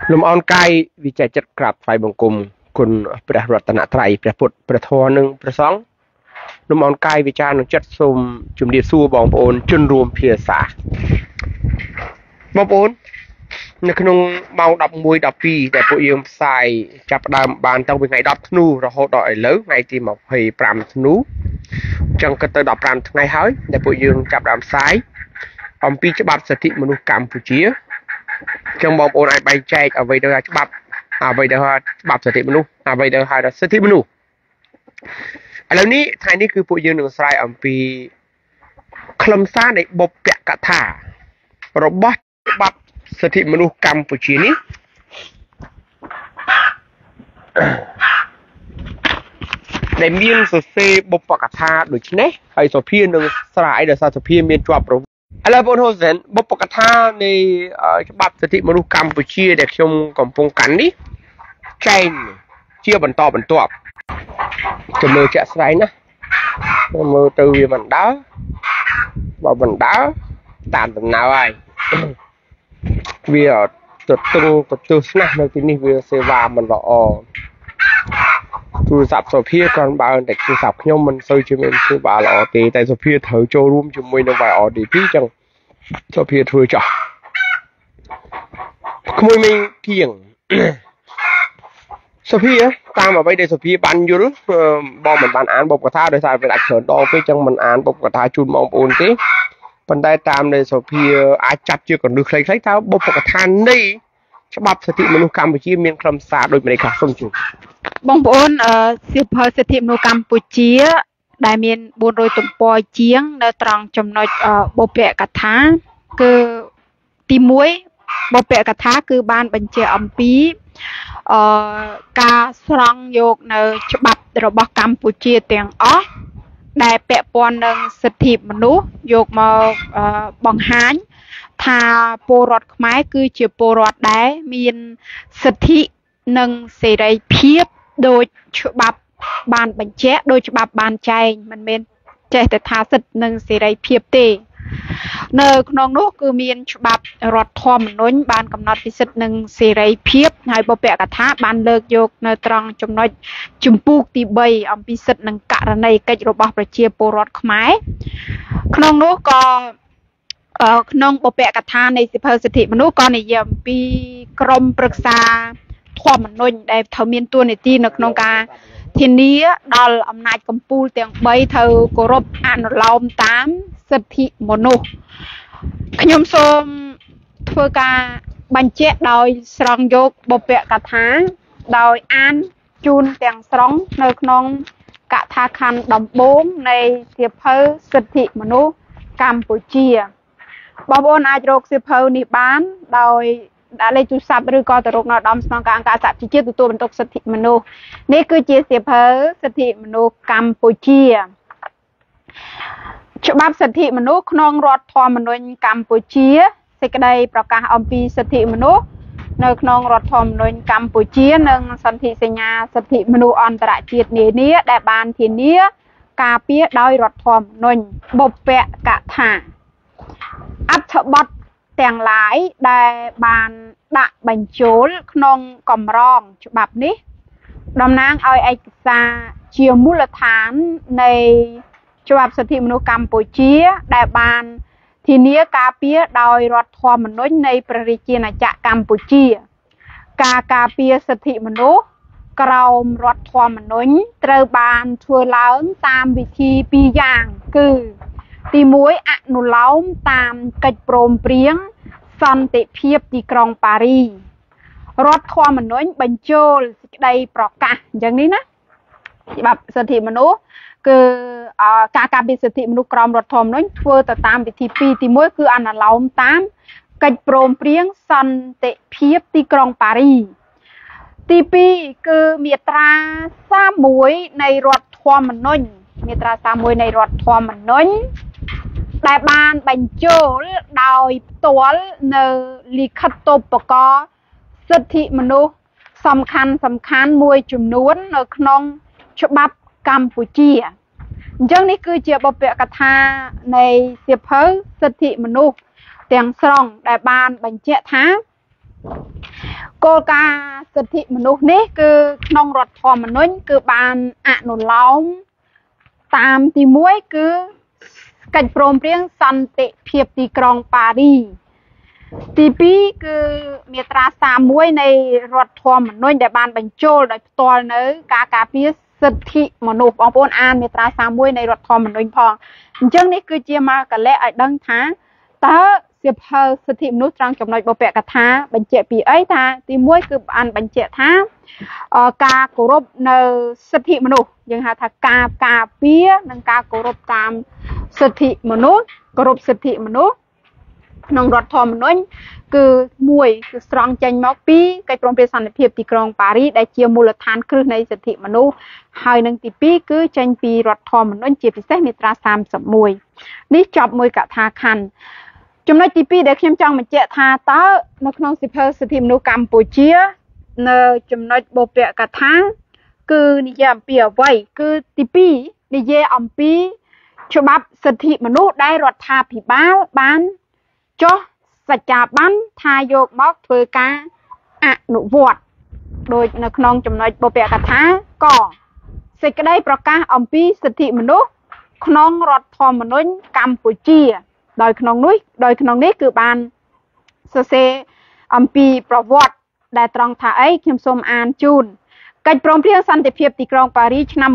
ลมออนไกวิจัยจัดกราบไฟบังกุมคุณประรัตนตรัยประพุทธประทอหนึ่งประสองลมออนไกวิจารณ์จัดซุมจุมเดียสู้บองโอนจนรวมเพียสาบองโอนในขนมเมาดับมวยดับปีแต่พวกยืมใส่จับดามบานต้องเป็นไงดับธนูเราหดดอยเลิกไงที่มาให้ปรามธนูจังก็เตอดับปรามไงเฮ้ยแต่พวกยืมจับดามซ้ายอมปีฉบับสถิมนุษย์กัมพูชีจังบองโอนไอใบแจกเอาไว้เดี๋ยวฉบับเอาไว้เดี๋ยวฉบับสถิมนุษย์เอาไว้เดี๋ยวหาสถิมนุษย์แล้วนี้ท้ายนี้คือพวกยืมหนึ่งสายอมปีคลำซ่าในบบเปะกะถารบฉบับสถิมนุษย์กัมพูชีนี้ได้มีนสุดเซบบปะกะถาโดยเฉพาะไอ้สพีหนึ่งสายเดี๋ยวสพีมีนจวบรู้อะไรบนโฮเซนบบปะกะถาในฉบับสถิมนุษย์กัมพูชีเด็กชมกำปงกันนี้ใจเชื่อบรรทอบรรทบจะมือจะสายนะมือtừ vì mình đá vào mình đá tạm tầm nào ai vì ở từ từ nè nơiที่นี่vì sẽ vào mình vào tôi sắp số phía còn bao để tôi sắp nhau mình soi cho mình tôi bảo là thì tại số phía thử cho room cho mình nó vào để phí chẳng số phía thôi chọn không mình kiêng số phía ta mà bây giờ số phía ban vô bom mình ban án bột cà thá để xài về đặt sửa đo cái trong mình án bột cà thá chun mong ổn tí phần tay tam đây số phía ai chặt chưa còn được lấy tháo bột cà thá điฉบับสถิมนุษย์กัมพูชีมีคำสาบโดยไม่ได้ขัดสมจุบองโอนสิบสถิมนุษย์กัมพูชีได้มีบุญโดยตุ่มปอยเจียงในตรังจำนวนบเปะกะทาคือตีมวยบเปะกะทาคือบ้านบัญชีอัมพีการสร้างโยกในฉบับระบบกัมพูชีเตียงอ๋อได้เปะปอนหนึ่งสถิมนุษย์โยกมาบังหันทาโปรดไม้คือเชื่อโปรดได้มีสถิหนึ่งเสรีเพียบโดยฉบับบานบัญชีโดยฉบับบานใจมันเป็นใจแต่ทาสิทธิ์หนึ่งเสรีเพียบเตเนอน้องนู้คือมีฉบับรถทอมนุ้นบานกำหนดพิสิทธิ์หนึ่งเสรีเพียบให้บเปะกระทะบานเลิกโยกในตรังจำนวนจุมปูกตีใบอัมพิสิทธิ์หนึ่งกะระในกิจระบบประเชียโปรดไม้น้องนู้ก็น้องบเปะกระทาในสิบสถิมนุษย์ก่อนในเยี่ยมปีกรมปรึกษาทอมนุษย์ได้เท่ามีตัวในที่นักน้องกาทีนี้ดอลอำนาจกัมพูเตียงใบเธอกรบอ่านลมตามสถิมนุษย์ขยมสมเพื่อการบัญชีโดยสรองยกบเปะกระทาโดยอ่านจูนเตียงสรองในน้องกะทาคันดมบงในเสียเพอสถิมนุษย์กัมพูชีบอบอนอาจโรคเสียเพอนิบานโดยได้เลยจุดสับหรือก็ตรกนอดอมสนองการการสัตว์ที่เชื่อตัวบรรทุกสถิมนุษย์นี่คือเจียเสียเพอสถิมนุษย์กัมพูชีฉบับสถิมนุษย์นองรถทอมนุษย์กัมพูชีสิกได้ประกาศอมปีสถิมนุษย์ในนองรถทอมนุษย์กัมพูชีหนึ่งสันติสัญญาสถิมนุษย์อันตรจิตนี้ได้บานทีนี้กาเปียได้รถทอมนุษย์บกเปะกะถาอัฐบทแต่งหลายได้บานดะบรรจุนองกอมรองฉบับนี้ดำนางเอาเอกสารเชียมูลฐานในฉบับสถิมนุษย์กัมพูชีได้บานทีนี้กาเปียโดยรถทอมนุษย์ในประเทศนาจักรกัมพูชีกาเปียสถิมนุษย์กรมรถทอมนุษย์เตรบานทัวเล้าตามวิธีปีอย่างคือตีมวยอนุเล้าตามกิจโปรมเปรียงสันติเพียบที่กรุงปารีสรถทอมนุษย์บรรจุได้ประกาศอย่างนี้นะแบบสถิมนุษย์คือการเป็นสถิมนุษย์กรมรถทอมนุษย์ทัวแต่ตามวิธีปีตีมวยคืออนุเล้าตามกิจโปรมเปรียงสันติเพียบที่กรุงปารีสตีปีคือมีตราสามมวยในรถทอมนุษย์มีตราสามมวยในรถทอมนุษย์ได้บานบรรจุโดยตัวในลิขตปกรสถิมนุษย์สำคัญมวยจุ่มนวลในขนมฉบับกัมพูชีจังนี้คือเจียบเปะกระทาในเสียเพอสถิมนุษย์เตียงสรองได้บานบรรเจท้าគោលការណ៍សិទ្ធិមនុស្សនេះគឺក្នុងរដ្ឋធម្មនុញ្ញគឺបានអនុលោមតាមទី1គឺកិច្ចព្រមព្រៀងសន្តិភាពទីក្រុងប៉ារីទី2គឺមាត្រា31នៃរដ្ឋធម្មនុញ្ញដែលបានបញ្ចូលដោយផ្ទាល់នៅការការពារសិទ្ធិមនុស្សបងប្អូនអានមាត្រា31នៃរដ្ឋធម្មនុញ្ញផងអញ្ចឹងនេះគឺជាមកកលៈឲ្យដឹងថាតើសៀវភៅសិទ្ធិមនុស្សត្រង់ចំណុចបុព្វកថាបញ្ជាក់ពីអីថាទី1គឺបានបញ្ជាក់ថាការគោរពនៅសិទ្ធិមនុស្សយើងហៅថាការការពារនិងការគោរពតាមសិទ្ធិមនុស្សគោរពសិទ្ធិមនុស្សក្នុងរដ្ឋធម្មនុញ្ញគឺ1គឺស្រង់ចេញមកពីកិច្ចព្រមព្រៀងសន្តិភាពទីក្រុងប៉ារីដែលជាមូលដ្ឋានគ្រឹះនៃសិទ្ធិមនុស្សហើយនឹងទី2គឺចេញពីរដ្ឋធម្មនុញ្ញជាពិសេសមាត្រា31នេះចប់មួយកថាខណ្ឌចំណុចទី2ដែលខ្ញុំចង់បញ្ជាក់ថាតើនៅក្នុងសៀវភៅសិទ្ធិមនុស្សកម្ពុជានៅចំណុចបុព្វកថាគឺនិយាយអំពីអ្វីគឺទី2និយាយអំពីច្បាប់សិទ្ធិមនុស្សដែលរដ្ឋាភិបាលបានចុះសច្ចាប័នថាយកមកធ្វើការអនុវត្តដោយនៅក្នុងចំណុចបុព្វកថាកសេចក្តីប្រកាសអំពីសិទ្ធិមនុស្សក្នុងរដ្ឋធម្មនុញ្ញកម្ពុជាដោយក្នុងនេះគឺបានសរសេរអំពីប្រវត្តិដែលត្រង់ថាអីខ្ញុំសូមអានជូនកិច្ចព្រមព្រៀងសន្តិភាពទីក្រុងប៉ារីឆ្នាំ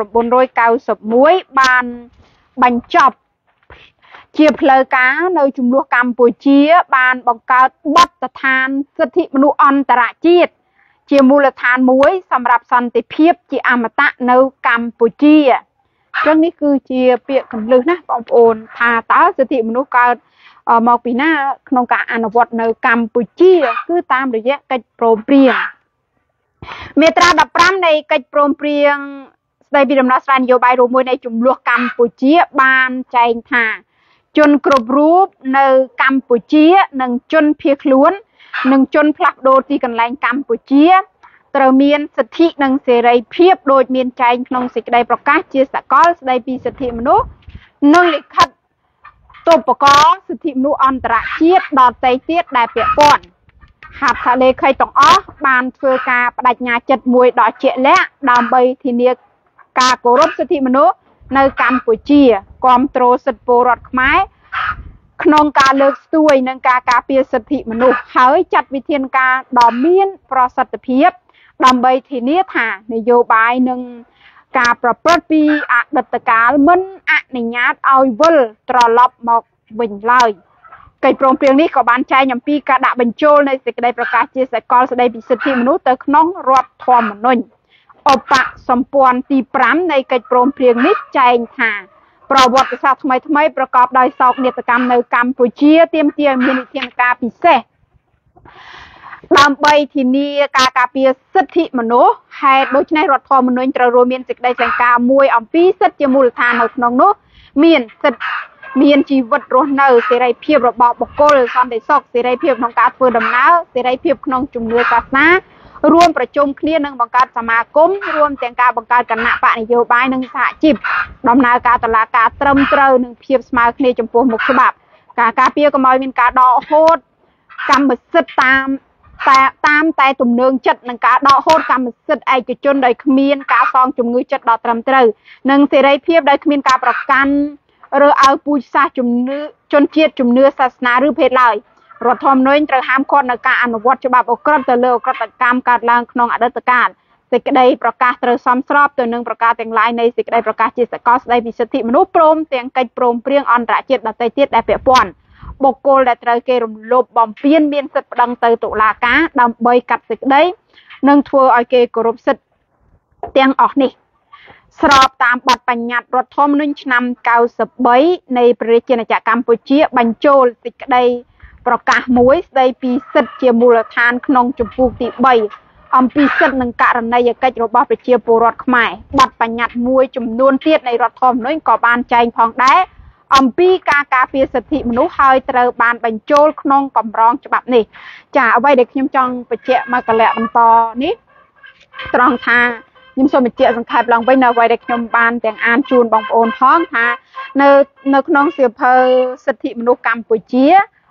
1991បានបញ្ចប់ជាផ្លូវការនៅចំនួនកម្ពុជាបានបង្កើតបទដ្ឋានសិទ្ធិមនុស្សអន្តរជាតិជាមូលដ្ឋានមួយសម្រាប់សន្តិភាពជាអមតៈនៅកម្ពុជាអញ្ចឹងនេះគឺជាពាក្យកន្លឹះណាបងប្អូនថាតើសិទ្ធិមនុស្សកើតមកពីណាក្នុងការអនុវត្តនៅកម្ពុជាគឺតាមរយៈកិច្ចព្រមព្រៀងមាត្រា15នៃកិច្ចព្រមព្រៀងស្តីពីដំណោះស្រាយនយោបាយរួមមួយនៃចំនួនកម្ពុជាបានចែងថាជនគ្រប់រូបនៅកម្ពុជានិងជនភៀសខ្លួននិងជនផ្លាស់ប្ដូរទីកន្លែងកម្ពុជាត្រូវមានសិទ្ធិនិងសេរីភាពដូចមានចែងក្នុងសេចក្តីប្រកាសជាសកលស្តីពីសិទ្ធិមនុស្សនិងលិខិតទូបកលសិទ្ធិមនុស្សអន្តរជាតិដទៃទៀតដែលពាក់ព័ន្ធហត្ថលេខីទាំងអស់បានធ្វើការបដិញ្ញាចិត្តមួយដ៏ជាក់លាក់ដើម្បីធានាការគោរពសិទ្ធិមនុស្សនៅកម្ពុជាគាំទ្រសិទ្ធិពលរដ្ឋខ្មែរក្នុងការលើកស្ទួយនិងការការពារសិទ្ធិមនុស្សហើយចាត់វិធានការដ៏មានប្រសិទ្ធភាពដើម្បីធានាថានយោបាយនិងការប្រព្រឹត្តពីអតីតកាលមិនអនុញ្ញាតឲ្យវិលត្រឡប់មកវិញឡើយកិច្ចព្រមព្រៀងនេះក៏បានចែងអំពីការដាក់បញ្ចូលនៃសេចក្តីប្រកាសជាសកលស្តីពីសិទ្ធិមនុស្សទៅក្នុងរដ្ឋធម្មនុញ្ញឧបសម្ព័ន្ធទី5នៃកិច្ចព្រមព្រៀងនេះចែងថាប្រវត្តិសាស្ត្រថ្មីប្រកបដោយសោកនាដកម្មនៅកម្ពុជាទាមទារមានវិធានការពិសេសដើម្បីធានាការការពារសិទ្ធិមនុស្សហេតុដូច្នេះរដ្ឋធម្មនុញ្ញត្រូវរួមមានសេចក្តីថ្លែងការណ៍មួយអំពីសិទ្ធិជាមូលដ្ឋាននៅក្នុងនោះមានសិទ្ធិមានជីវិតរស់នៅសេរីភាពរបស់បុគ្គលសន្តិសុខសេរីភាពក្នុងការធ្វើដំណើរសេរីភាពក្នុងជំនឿសាសនារួមប្រជុំគ្នានិងបង្កើតសមាគមរួមទាំងការបង្កើតគណៈបកនយោបាយនិងសហជីពដំណើរការតុលាការត្រឹមត្រូវនិងភាពស្មើគ្នាចំពោះមុខច្បាប់ការការពារកុំឲ្យមានការដកហូតកម្មសិទ្ធិតាមតែទំនើងចិត្តនិងការដកហូតកម្មសិទ្ធិឯកជនដោយគ្មានការសងជំងឺចិត្តដ៏ត្រឹមត្រូវនិងសេរីភាពដោយគ្មានការប្រកាន់ឬឲ្យពូជសាសន៍ជំនឿជនជាតិជំនឿសាសនាឬភេទឡើយរដ្ឋធម្មនុញ្ញត្រូវហាមឃាត់នៅការអនុវត្តច្បាប់អូក្រិដ្ឋទៅលើអូក្រិដ្ឋកម្មកើតឡើងក្នុងអតីតកាលសេចក្តីប្រកាសត្រូវសមស្របទៅនឹងប្រការទាំងឡាយនៃសេចក្តីប្រកាសជាសកលស្តីពីសិទ្ធិមនុស្សព្រមទាំងកិច្ចព្រមព្រៀងអន្តរជាតិដទៃទៀតដែលពាក់ព័ន្ធបុគ្គលដែលត្រូវគេរំលោភបំពានមានសិទ្ធិប្តឹងទៅតុលាការដើម្បីកាត់សេចក្តីនិងធ្វើឲ្យគេគោរពសិទ្ធិទាំងអស់នេះស្របតាមបទបញ្ញត្តិរដ្ឋធម្មនុញ្ញឆ្នាំ93នៃព្រះរាជាណាចក្រកម្ពុជាបញ្ចូលសេចក្តីប្រកាសមួយស្តីពីសិទ្ធិជាមូលដ្ឋានក្នុងជំពូកទី3អំពីសិទ្ធិនិងករណីយកិច្ចរបស់ប្រជាពលរដ្ឋខ្មែរបទបញ្ញត្តិមួយចំនួនទៀតនៃរដ្ឋធម្មនុញ្ញក៏បានចែងផងដែរអំពីការការពារសិទ្ធិមនុស្សហើយត្រូវបានបញ្ចូលក្នុងកម្រងច្បាប់នេះចាអ្វីដែលខ្ញុំចង់បញ្ជាក់មកកលៈបន្តនេះត្រង់ថាខ្ញុំសូមបញ្ជាក់សង្ខេបឡើងវិញនៅអ្វីដែលខ្ញុំបានទាំងអានជូនបងប្អូនផងថានៅក្នុងសៀវភៅសិទ្ធិមនុស្សកម្ពុជា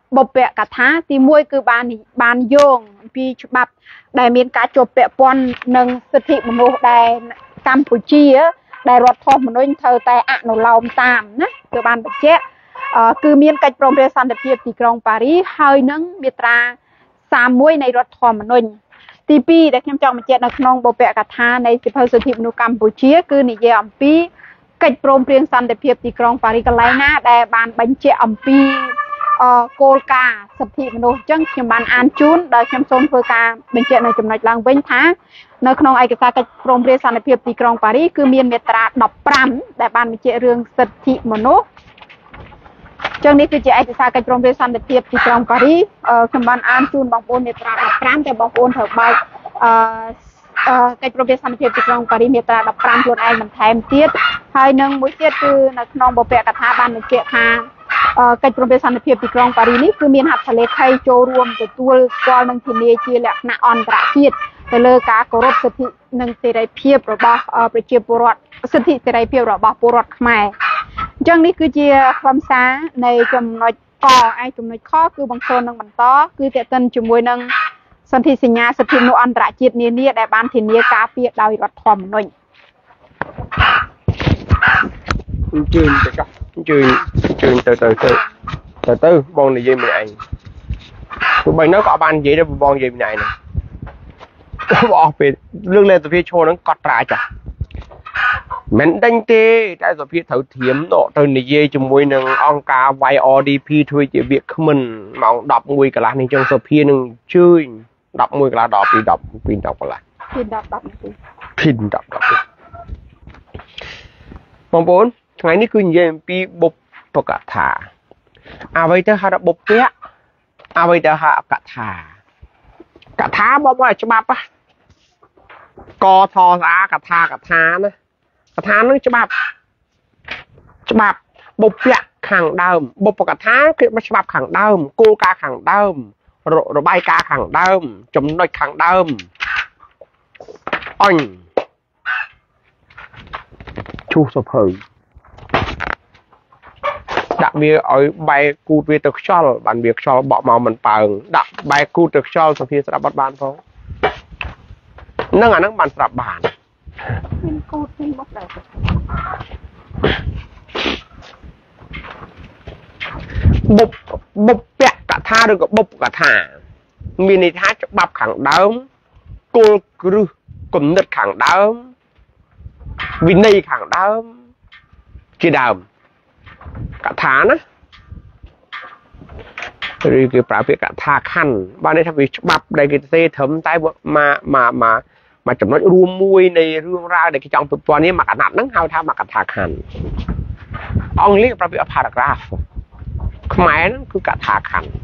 บเปะกะท้าตีมวยคือบานโยงปีฉบับได้มีการจบเปะปอนหนึ่งสถิมนุษย์ได้กัมพูชีได้รถทอมนุษย์เธอแต่อนุลมตามนะคือบานประเจคือมีการโปรเมสันเทียบที่กรุงปารีสเฮยนังมีตราสามมวยในรถทอมนุษย์ตีปีได้เข้มจองมาเจนขนมบเปะกะท้าในสิบสถิมนุษย์กัมพูชีคือนิยมปีកិច្ចព្រមព្រៀងសន្តិភាពទីក្រុងប៉ារីសកន្លែងណាដែលបានបញ្ជាក់អំពីគោលការណ៍សិទ្ធិមនុស្សអញ្ចឹងខ្ញុំបានអានជូនដោយខ្ញុំសូមធ្វើការបញ្ជាក់នៅចំណុចឡើងវិញថានៅក្នុងឯកសារកិច្ចព្រមព្រៀងសន្តិភាពទីក្រុងប៉ារីសគឺមានមាត្រា15ដែលបានបញ្ជាក់រឿងសិទ្ធិមនុស្សអញ្ចឹងនេះគឺជាឯកសារកិច្ចព្រមព្រៀងសន្តិភាពទីក្រុងប៉ារីសខ្ញុំបានអានជូនបងប្អូនមាត្រា15តែបងប្អូនត្រូវបើកកិច្ចព្រមព្រៀងសន្តិភាពទីក្រុងប៉ារីសមាត្រា15ខ្លួនឯងបន្ថែមទៀតហើយនឹងមួយទៀតគឺនៅក្នុងបព្វកថាបានបញ្ជាក់ថាកិច្ចព្រមព្រៀងសន្តិភាពទីក្រុងប៉ារីសនេះគឺមានហត្ថលេខីចូលរួមទទួលស្គាល់និងធានាជាលក្ខណៈអន្តរជាតិទៅលើការគោរពសិទ្ធិនិងសេរីភាពរបស់ប្រជាពលរដ្ឋសិទ្ធិសេរីភាពរបស់ពលរដ្ឋខ្មែរអញ្ចឹងនេះគឺជាខ្លឹមសារនៃចំណុចកឯចំណុចខគឺបង្កើននិងបន្តគឺតេតិនជាមួយនឹងសន្ធិសញ្ញាសិទ្ធិមនុស្សអន្តរជាតិនានាដែលបានធានាការពារដោយរដ្ឋធម្មនុញ្ញជឿនទៅចុះជឿនទៅបងនិយាយម្នាក់ឯងទោះបីនៅក៏បាននិយាយដែរបងនិយាយម្នាក់ឯងអស់ពេលរឿងលេខសភាឈរហ្នឹងកត់ត្រាចាមិនដេញទេតែសភាត្រូវធៀមទៅនិយាយជាមួយនឹងអង្គការ YRDP ធ្វើជាវាគ្មិនម៉ោង11កន្លះនេះចឹងសភានឹងជឿន11កន្លះដល់2 10កន្លះពី10នាទីបងប្អូនថ្ងៃនេះគឺនិយាយអំពីបុព្វកថាអ្វីទៅហៅថាបុព្វៈអ្វីទៅហៅកថាបងប្អូនច្បាប់កថសាកថាណាកថានឹងច្បាប់បុព្វៈខាងដើមបុព្វកថាគឺច្បាប់ខាងដើមគោលការណ៍ខាងដើមរបាយការណ៍ខាងដើមចំណុចខាងដើមអញឈូសសភៅដាក់វាឲ្យបែកគូតវាទៅខ្យល់បានវាខ្យល់បក់មកមិនប៉ើងដាក់បែកគូតទៅខ្យល់សភាស្រាប់អត់បានផងនឹងអានឹងបានស្រាប់បានមានគូតនេះមកដែរបុព្វកថាឬក៏បុព្វកថាមានន័យថាច្បាប់ខាងដើមគោលគ្រឹះគំនិតខាងដើមវិន័យខាងដើមជាដើមកថាណាឬគេប្រើពាក្យកថាខណ្ឌបានន័យថាវាច្បាប់ដែលគេទេត្រឹមតែមកចំណុចរួមមួយនៃរឿងរ៉ាវដែលគេចង់ប្រព័ន្ធនេះមកអាណត្តិហ្នឹងហៅថាមកកថាខណ្ឌអង់គ្លេសប្រើពាក្យ paragraph ខ្មែរហ្នឹងគឺកថាខណ្ឌ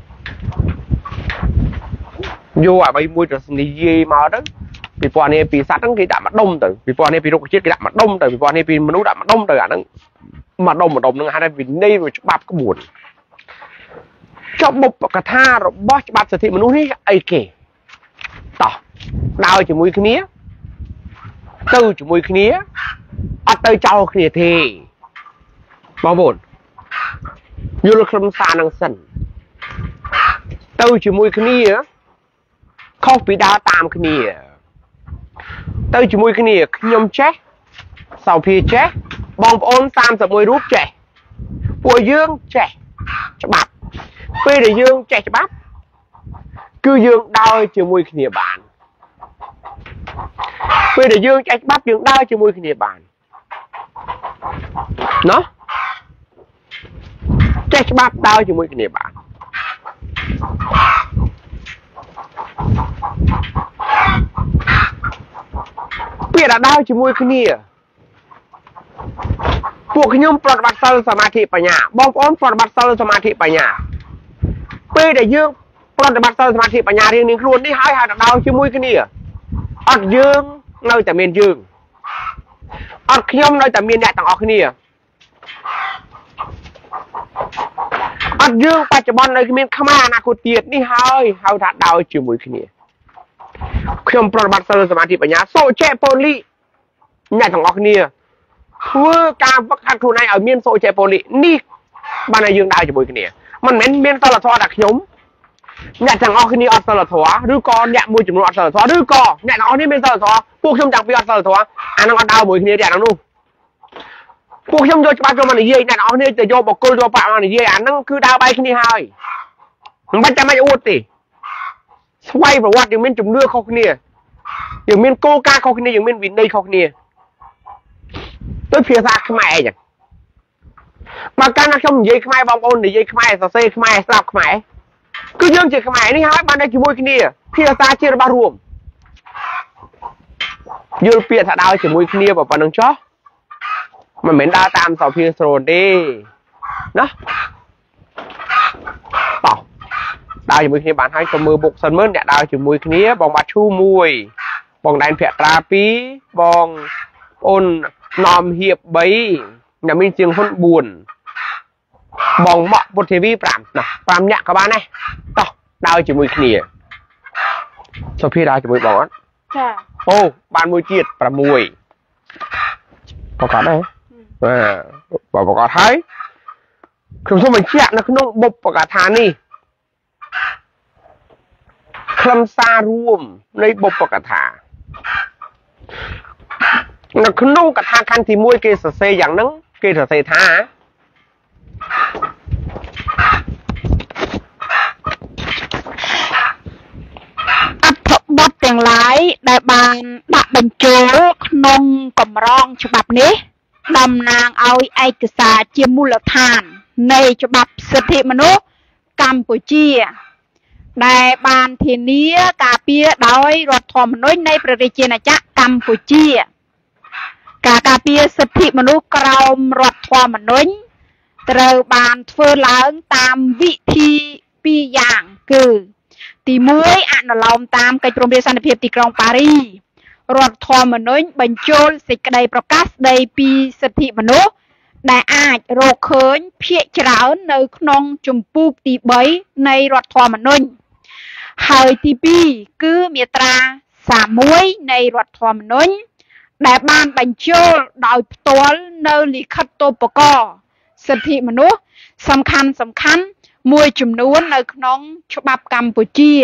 យកអ្វីមួយទៅនិយាយមកទៅពីព័ន្ធនេះពីសត្វហ្នឹងគេដាក់មកដុំទៅពីព័ន្ធនេះពីរុក្ខជាតិគេដាក់មកដុំទៅពីព័ន្ធនេះពីមនុស្សដាក់មកដុំទៅអាហ្នឹងមកដុំហ្នឹងហៅថាវិន័យច្បាប់ក្បួនចុះបុព្វកថារបស់ច្បាប់សិទ្ធិមនុស្សនេះអីគេតោះដើរជាមួយគ្នាទៅជាមួយគ្នាអត់ទៅចោលគ្នាទេបងប្អូនយល់ខ្លឹមសារនឹងសិនទៅជាមួយគ្នាខុសពីដើរតាមគ្នាទៅជាមួយគ្នាខ្ញុំចេះសោភាចេះបងប្អូន31រូបចេះពួកយើងចេះច្បាប់ពេលដែលយើងចេះច្បាប់គឺយើងដើរជាមួយគ្នាបានពេលដែលយើងចេះច្បាប់យើងដើរជាមួយគ្នាបានណោះចេះច្បាប់ដើរជាមួយគ្នាបានពេលដែលដើរជាមួយគ្នាពួកខ្ញុំប្រតិបត្តិសិលសមាធិបញ្ញាបងប្អូនប្រតិបត្តិសិលសមាធិបញ្ញាពេលដែលយើងប្រតិបត្តិសិលសមាធិបញ្ញារៀងៗខ្លួននេះហើយហៅថាដើរជាមួយគ្នាអត់យើងនៅតែមានយើងអត់ខ្ញុំនៅតែមានអ្នកទាំងអស់គ្នាអត់យើងបច្ចុប្បន្ននៅមានខ្មែរអនាគតទៀតនេះហើយហៅថាដើរជាមួយគ្នាខ្ញុំប្រតិបត្តិសិលសមាធិបញ្ញាសូចេប៉ូលីអ្នកទាំងអស់គ្នាធ្វើការវឹកហាត់ខ្លួនឯងឲ្យមានសូចេប៉ូលីនេះបានឲ្យយើងដើរជាមួយគ្នាมันមានសិលធម៌តែខ្ញុំអ្នកទាំងអស់គ្នាអត់សិលធម៌ឬក៏អ្នកមួយចំនួនអត់សិលធម៌ឬក៏អ្នកទាំងអស់គ្នាមានសិលធម៌ពួកខ្ញុំទាំងពីរអត់សិលធម៌អានឹងអត់ដើរមួយគ្នាទេអានឹងនោះពួកខ្ញុំយកច្បាប់ចូលមកនិយាយអ្នកទាំងអស់គ្នាទៅយកបកគលយកបាក់មកនិយាយអានឹងគឺដើរបែកគ្នាហើយមិនបាច់ចាំបាច់អួតទេស្វ័យប្រវត្តិយើងមានជំនឿខុសគ្នាយើងមានគោលការណ៍ខុសគ្នាយើងមានវិន័យខុសគ្នាដូចភាសាខ្មែរអញ្ចឹងបើកាលណាខ្ញុំនិយាយខ្មែរបងប្អូននិយាយខ្មែរសរសេរខ្មែរស្ដាប់ខ្មែរគឺយើងជាខ្មែរនេះហើយបានតែជាមួយគ្នាភាសាជារបស់រួមយល់ពាក្យថាដើរជាមួយគ្នាប៉ុណ្ណឹងចុះមិនមែនដើរតាមសភាស្រូនទេណាតោះដើរជាមួយគ្នាបានហើយក៏មើលបុកសិនមើលអ្នកដើរជាមួយគ្នាបងបាត់ឈូ1បងដែនភក្ត្រា2បងអូនណំហៀប3អ្នកមានជាងហ៊ុន4បងម៉ាក់ពុទ្ធធីវី5ណា5នាក់ក៏បានដែរតោះដើរជាមួយគ្នាសុភីដើរជាមួយបងអត់ចាអូបានមួយទៀត6ប្រកាសដែរបាទប្រកាសហើយខ្ញុំសូមបញ្ជាក់នៅក្នុងបុព្វកថានេះខ្លឹមសាររួមនៃបុព្វកថានៅក្នុងកថាខណ្ឌទី1គេសរសេរយ៉ាងហ្នឹងគេសរសេរថាអត្ថបទទាំងឡាយដែលបានដាក់បញ្ចូលក្នុងកម្រងច្បាប់នេះតំណាងឲ្យឯកសារជាមូលដ្ឋាននៃច្បាប់សិទ្ធិមនុស្សកម្ពុជាដែលបានធានាការពារដោយរដ្ឋធម្មនុញ្ញនៃព្រះរាជាណាចក្រកម្ពុជាការការពារសិទ្ធិមនុស្សក្រោមរដ្ឋធម្មនុញ្ញត្រូវបានធ្វើឡើងតាមវិធី2យ៉ាងគឺទី1អនុលោមតាមកិច្ចព្រមព្រៀងសន្តិភាពទីក្រុងប៉ារីរដ្ឋធម្មនុញ្ញបញ្ចូលសេចក្តីប្រកាសស្តីពីសិទ្ធិមនុស្សដែលអាចរកឃើញភាគច្រើននៅក្នុងជំពូកទី3នៃរដ្ឋធម្មនុញ្ញហើយទី2គឺមាត្រា31នៃរដ្ឋធម្មនុញ្ញដែលបានបញ្ចូលដោយផ្ទាល់នៅលិខិតតូបករណ៍សិទ្ធិមនុស្សសំខាន់មួយចំនួននៅក្នុងច្បាប់កម្ពុជា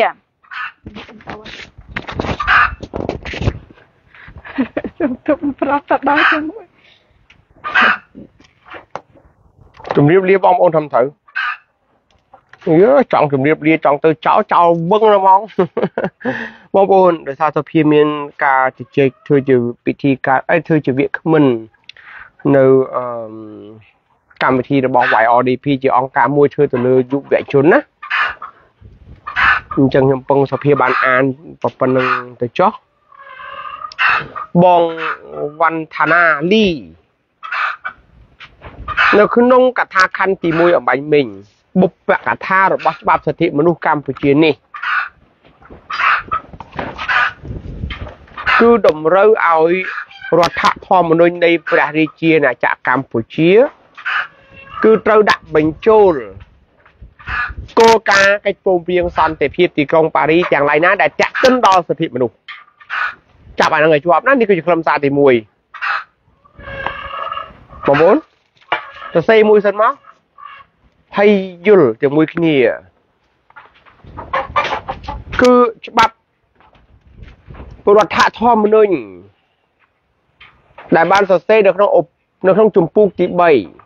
ទុកប្រាប់តដល់ជាមួយជំរាបលាបងប្អូនធំត្រូវចង់ជំរាបលាចង់ទៅចោលវឹងហ្មងបងប្អូនដោយសារសភាមានការជជែកធ្វើជាពិធីការធ្វើជាវាគ្មិននៅកម្មវិធីរបស់ YRDP ជាអង្គការមួយធ្វើទៅលើយុវជនណាអញ្ចឹងខ្ញុំពឹងសភាបានអានប៉ុណ្្នឹងទៅចុះបងវណ្ឋានាលីនៅក្នុងកថាខណ្ឌទី1អំបញ្ញមិញបុព្វកថារបស់ច្បាប់សិទ្ធិមនុស្សកម្ពុជានេះគឺតម្រូវឲ្យរដ្ឋធម្មនុញ្ញនៃព្រះរាជាណាចក្រកម្ពុជាគឺត្រូវដាក់បញ្ចូលគោលការណ៍កិច្ចព្រមព្រៀងសន្តិភាពទីក្រុងប៉ារីទាំងឡាយណាដែលតាក់ទិនដល់សិទ្ធិមនុស្សចាប់អាហ្នឹងឲ្យជាប់ណានេះគឺជាខ្លឹមសារទី1បងប្អូនសរសេរមួយសិនមកហើយយល់ជាមួយគ្នាគឺច្បាប់រដ្ឋធម្មនុញ្ញដែលបានសរសេរនៅក្នុងជំពូកទី3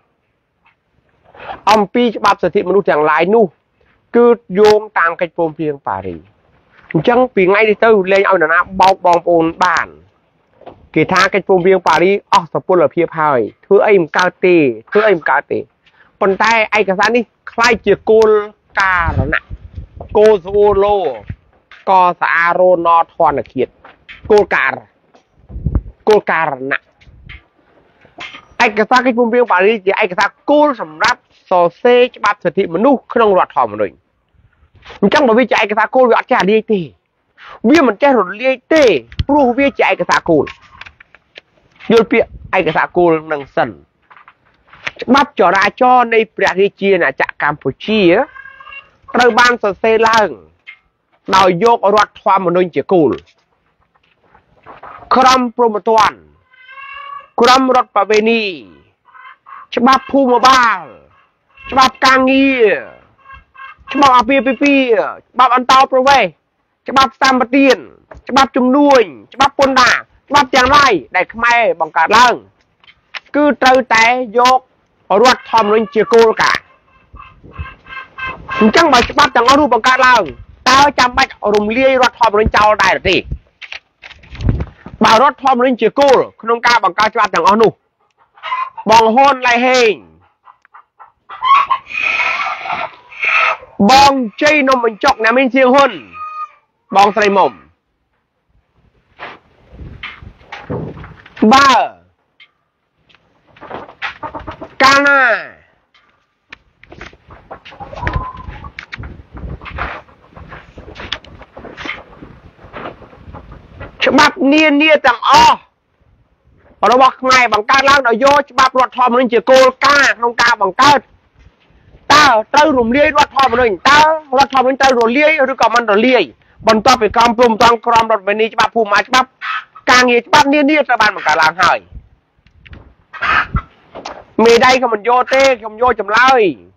អំពីច្បាប់សិទ្ធិមនុស្សទាំងឡាយនោះគឺយោងតាមកិច្ចព្រមព្រៀងប៉ារីអញ្ចឹងពីថ្ងៃនេះទៅលែងឲ្យនរណាបោកបងប្អូនបានគេថាកិច្ចព្រមព្រៀងប៉ារីអស់សុពលភាពហើយធ្វើអីមិនកើតទេប៉ុន្តែឯកសារនេះคล้ายជាគោលការណៈគោលសអូឡូកសារោណធនជាតិគោលការណៈឯកសារកិច្ចព្រមព្រៀងប៉ារីជាឯកសារគោលសម្រាប់សរសេរច្បាប់សិទ្ធិមនុស្សក្នុងរដ្ឋធម្មនុញ្ញអញ្ចឹងបើវាជាឯកសារគោលវាអត់ចេះរលាយទេវាមិនចេះរលាយទេព្រោះវាជាឯកសារគោលយល់ពាក្យឯកសារគោលនឹងសិនច្បាប់ចរាចរណ៍នៃព្រះរាជាណាចក្រកម្ពុជាត្រូវបានសរសេរឡើងដោយយករដ្ឋធម្មនុញ្ញជាគោលក្រមព្រហ្មទណ្ឌក្រមរដ្ឋបវេនីច្បាប់ភូមិបាលច្បាប់ការងារฉบับอาเปียปีฉบับอันเตาโปรเวฉบับสามปเตียนฉบับจุ่มนุยฉบับปนดาฉบับอย่างไรได้ขมายบังการล่างคือเตยแต่ยกรถทอมรินเชียโกลกะจังใบฉบับจังเอารูปบังการล่างเต้าจำใบรุมเลี้ยรถทอมรินเจ้าได้หรือที่บ่าวรถทอมรินเชียโกลขนมกาบังการฉบับจังเอาหนูบองฮอนไลเฮงบองเจนมมันจกนะมินเชียงฮุนบองใส่หม่อมบ้ากานาฉบับเนียต่างอ้อเราบอกไงบังการล่างโดยโยฉบับรถทอมรินเชียโกลกาขนมกาบังการตาเต้ารุมเลี้ยรถทอมรินตารถทอมรินเต้ารุมเลี้ยหรือก็มันรุมเลี้ยบนตัวไปกำปรุงตอนกรอมรถเมนีฉบับผู้มาฉบับกางเงียฉบับเนียสบานบังการล่างให้มีได้ก็มันโยเต้ก็มันโยจำเลย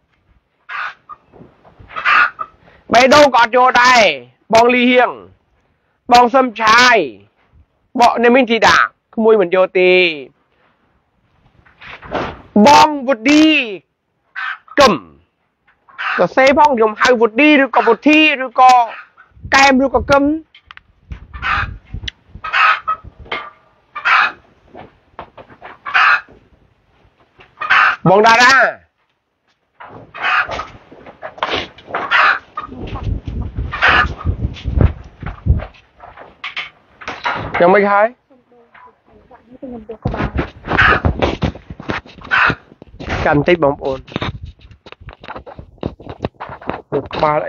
ไปดูกอดโยได้บองลีเฮียงบองสมชายบอในมินทีดาขโมยเหมือนโยตีบองบุตรดีกึ่มก็เซ่พ้องยมให้บุตรดีหรือก็บุตรที่หรือก็แกมหรือก็กึ่มบองดารายังไม่ใช่กันติดบอมโอนเดือดปลาอะไร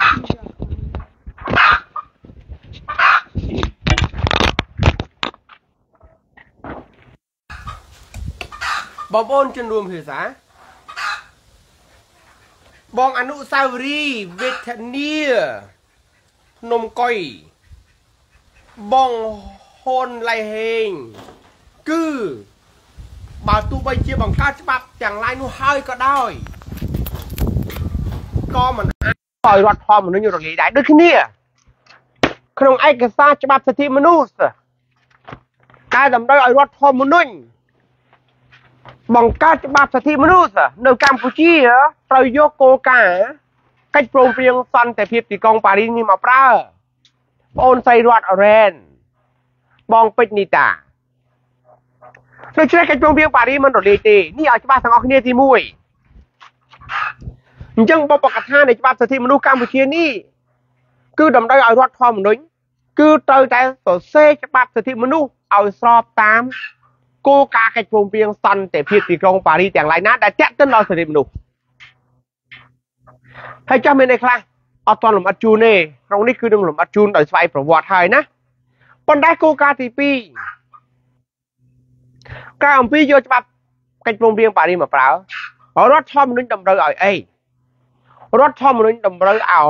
บอมโอนจนรวมผือสาบองอนุสาวรีย์เวทเนียนมก้อยบองฮอนไลเฮงคือบาตูใบเชียบังการฉบับอย่างไรนู้ให้ก็ได้ก็มันปล่อยรถพอมันอยู่ตรงนี้ได้ด้วยที่นี่ขนมไอ้กษาฉบับสถิมนุษย์การดำได้ไอ้รถพอมันนุ่งบังการฉบับสถิมนุษย์ในกัมพูชีเราโยกโกกาcách โปร่งเปรียงซันแต่เพียบตีกองปารีนี่มาปลาโอนใส่รถอเรนบองเป็ดนิตาโดยใช้cách โปร่งเปรียงปารีมันโดดเลยตีนี่อาจจะมาทางออกเนี่ยที่มวยจังบอกประกาศในฉบับสถิมนุษย์กัมพูชีนี่คือดำได้ไอ้รถพอมันนุ่งคือเตยแต่สเซฉบับสถิมนุษย์เอาสอบตามโกกาcách โปร่งเปรียงซันแต่เพียบตีกองปารีแต่อย่างไรนะแต่แจ๊กต้นเราสถิมนุษย์ให้จำเป็นในคลาสเอาตอนหลุมอัจจูเน่ตรงนี้คือหนึ่งหลุมอัจจูนโดยไฟประวัติไทยนะปนได้โกกาตีปีกลางปีโยจะแบบกันโปรงเบียงป่านี้มาเปล่ารถท่อมนึงดำเรือไอ้รถท่อมนึงดำเรือไอ้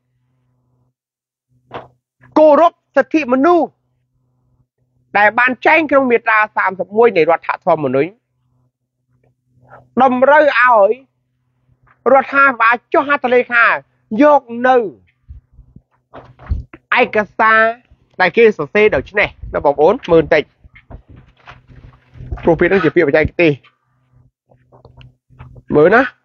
โกรบสถิมนุษย์แต่บานแจ้งเครื่องมีตรา30 มวยในรถท่าท่อมนึงดำเรือไอ้รถ5 บาทจ้าทะเลค่ะยกหนึ่งไอ้กษาได้กี่สเซ่เดี๋ยวชิ้นไหนเราบอก40,000 ติดโปรฟิตต้องเสียเปรียบไปใจกี่ตีเหมือนนะ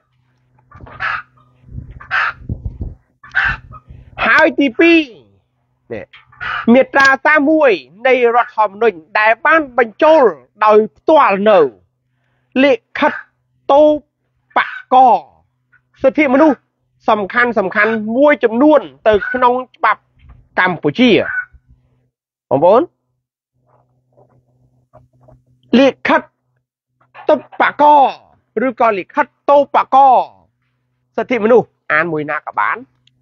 2 ตีปีเนี่ยมีตรา3 มวยในรถทอมหนึ่งได้บ้านบรรจุโดยตัวหนึ่งเลขัดโตปะกอสถิมนุษย์สำคัญมวยจำนวนตึกนองฉบับกัมพูชีผมบอกเลียคัดโตปะกอหรือก็เลียคัดโตปะกอสถิมนุษย์อ่านมวยนากับบ้าน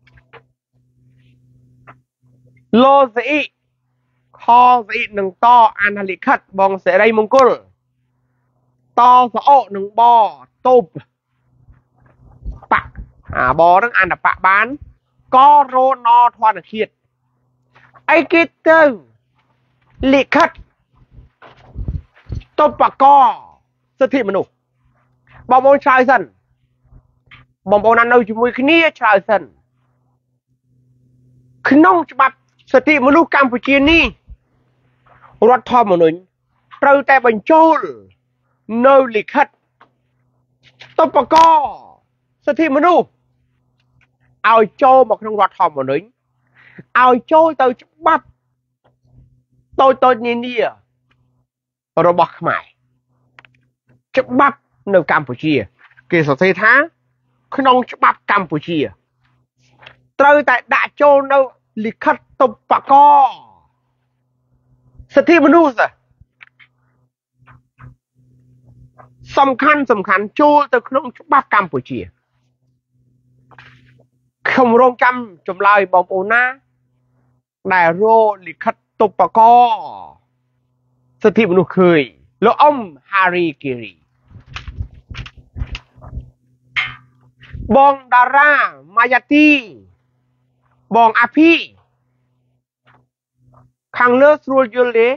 โลสีคอสีหนึ่งต่ออ่านเลียคัดบองเสรีมงคลต่อสะโอหนึ่งบอตุปะบอทั้งอันดับปะบ้านก็โรนอทวนเขียดไอ้กิตเตอร์ลิคัดตบปะกอสถิมนุษย์บอมบอลชายสันบอมบอลนั้นเราจุ่มมือขี้นี้ชายสันขนมฉบับสติมนุษย์กัมพูชีนี่รัฐธรรมนูญเราแต่บรรจุในลิขิตตบกสติมนุษย์เอาโจมาក្នុងរដ្ឋធម្មនុញ្ញឲ្យចូលទៅច្បាប់តូចៗនានារបស់ខ្មែរច្បាប់នៅកម្ពុជាគេសរសេរថាក្នុងច្បាប់កម្ពុជាត្រូវតែដាក់ចូលនៅលិខិតតុបកសិទ្ធិមនុស្សសំខាន់ចូលទៅក្នុងច្បាប់កម្ពុជាខ្ញុំរងចាំចម្លើយបងប្អូនណាដែលរលិខិតតុបកសិទ្ធិមនុស្សឃើញលោកអ៊ំហារីគីរីបងតារាម៉ាយ៉ាទីបងអាភីខាងលើស្រួលយល់ទេ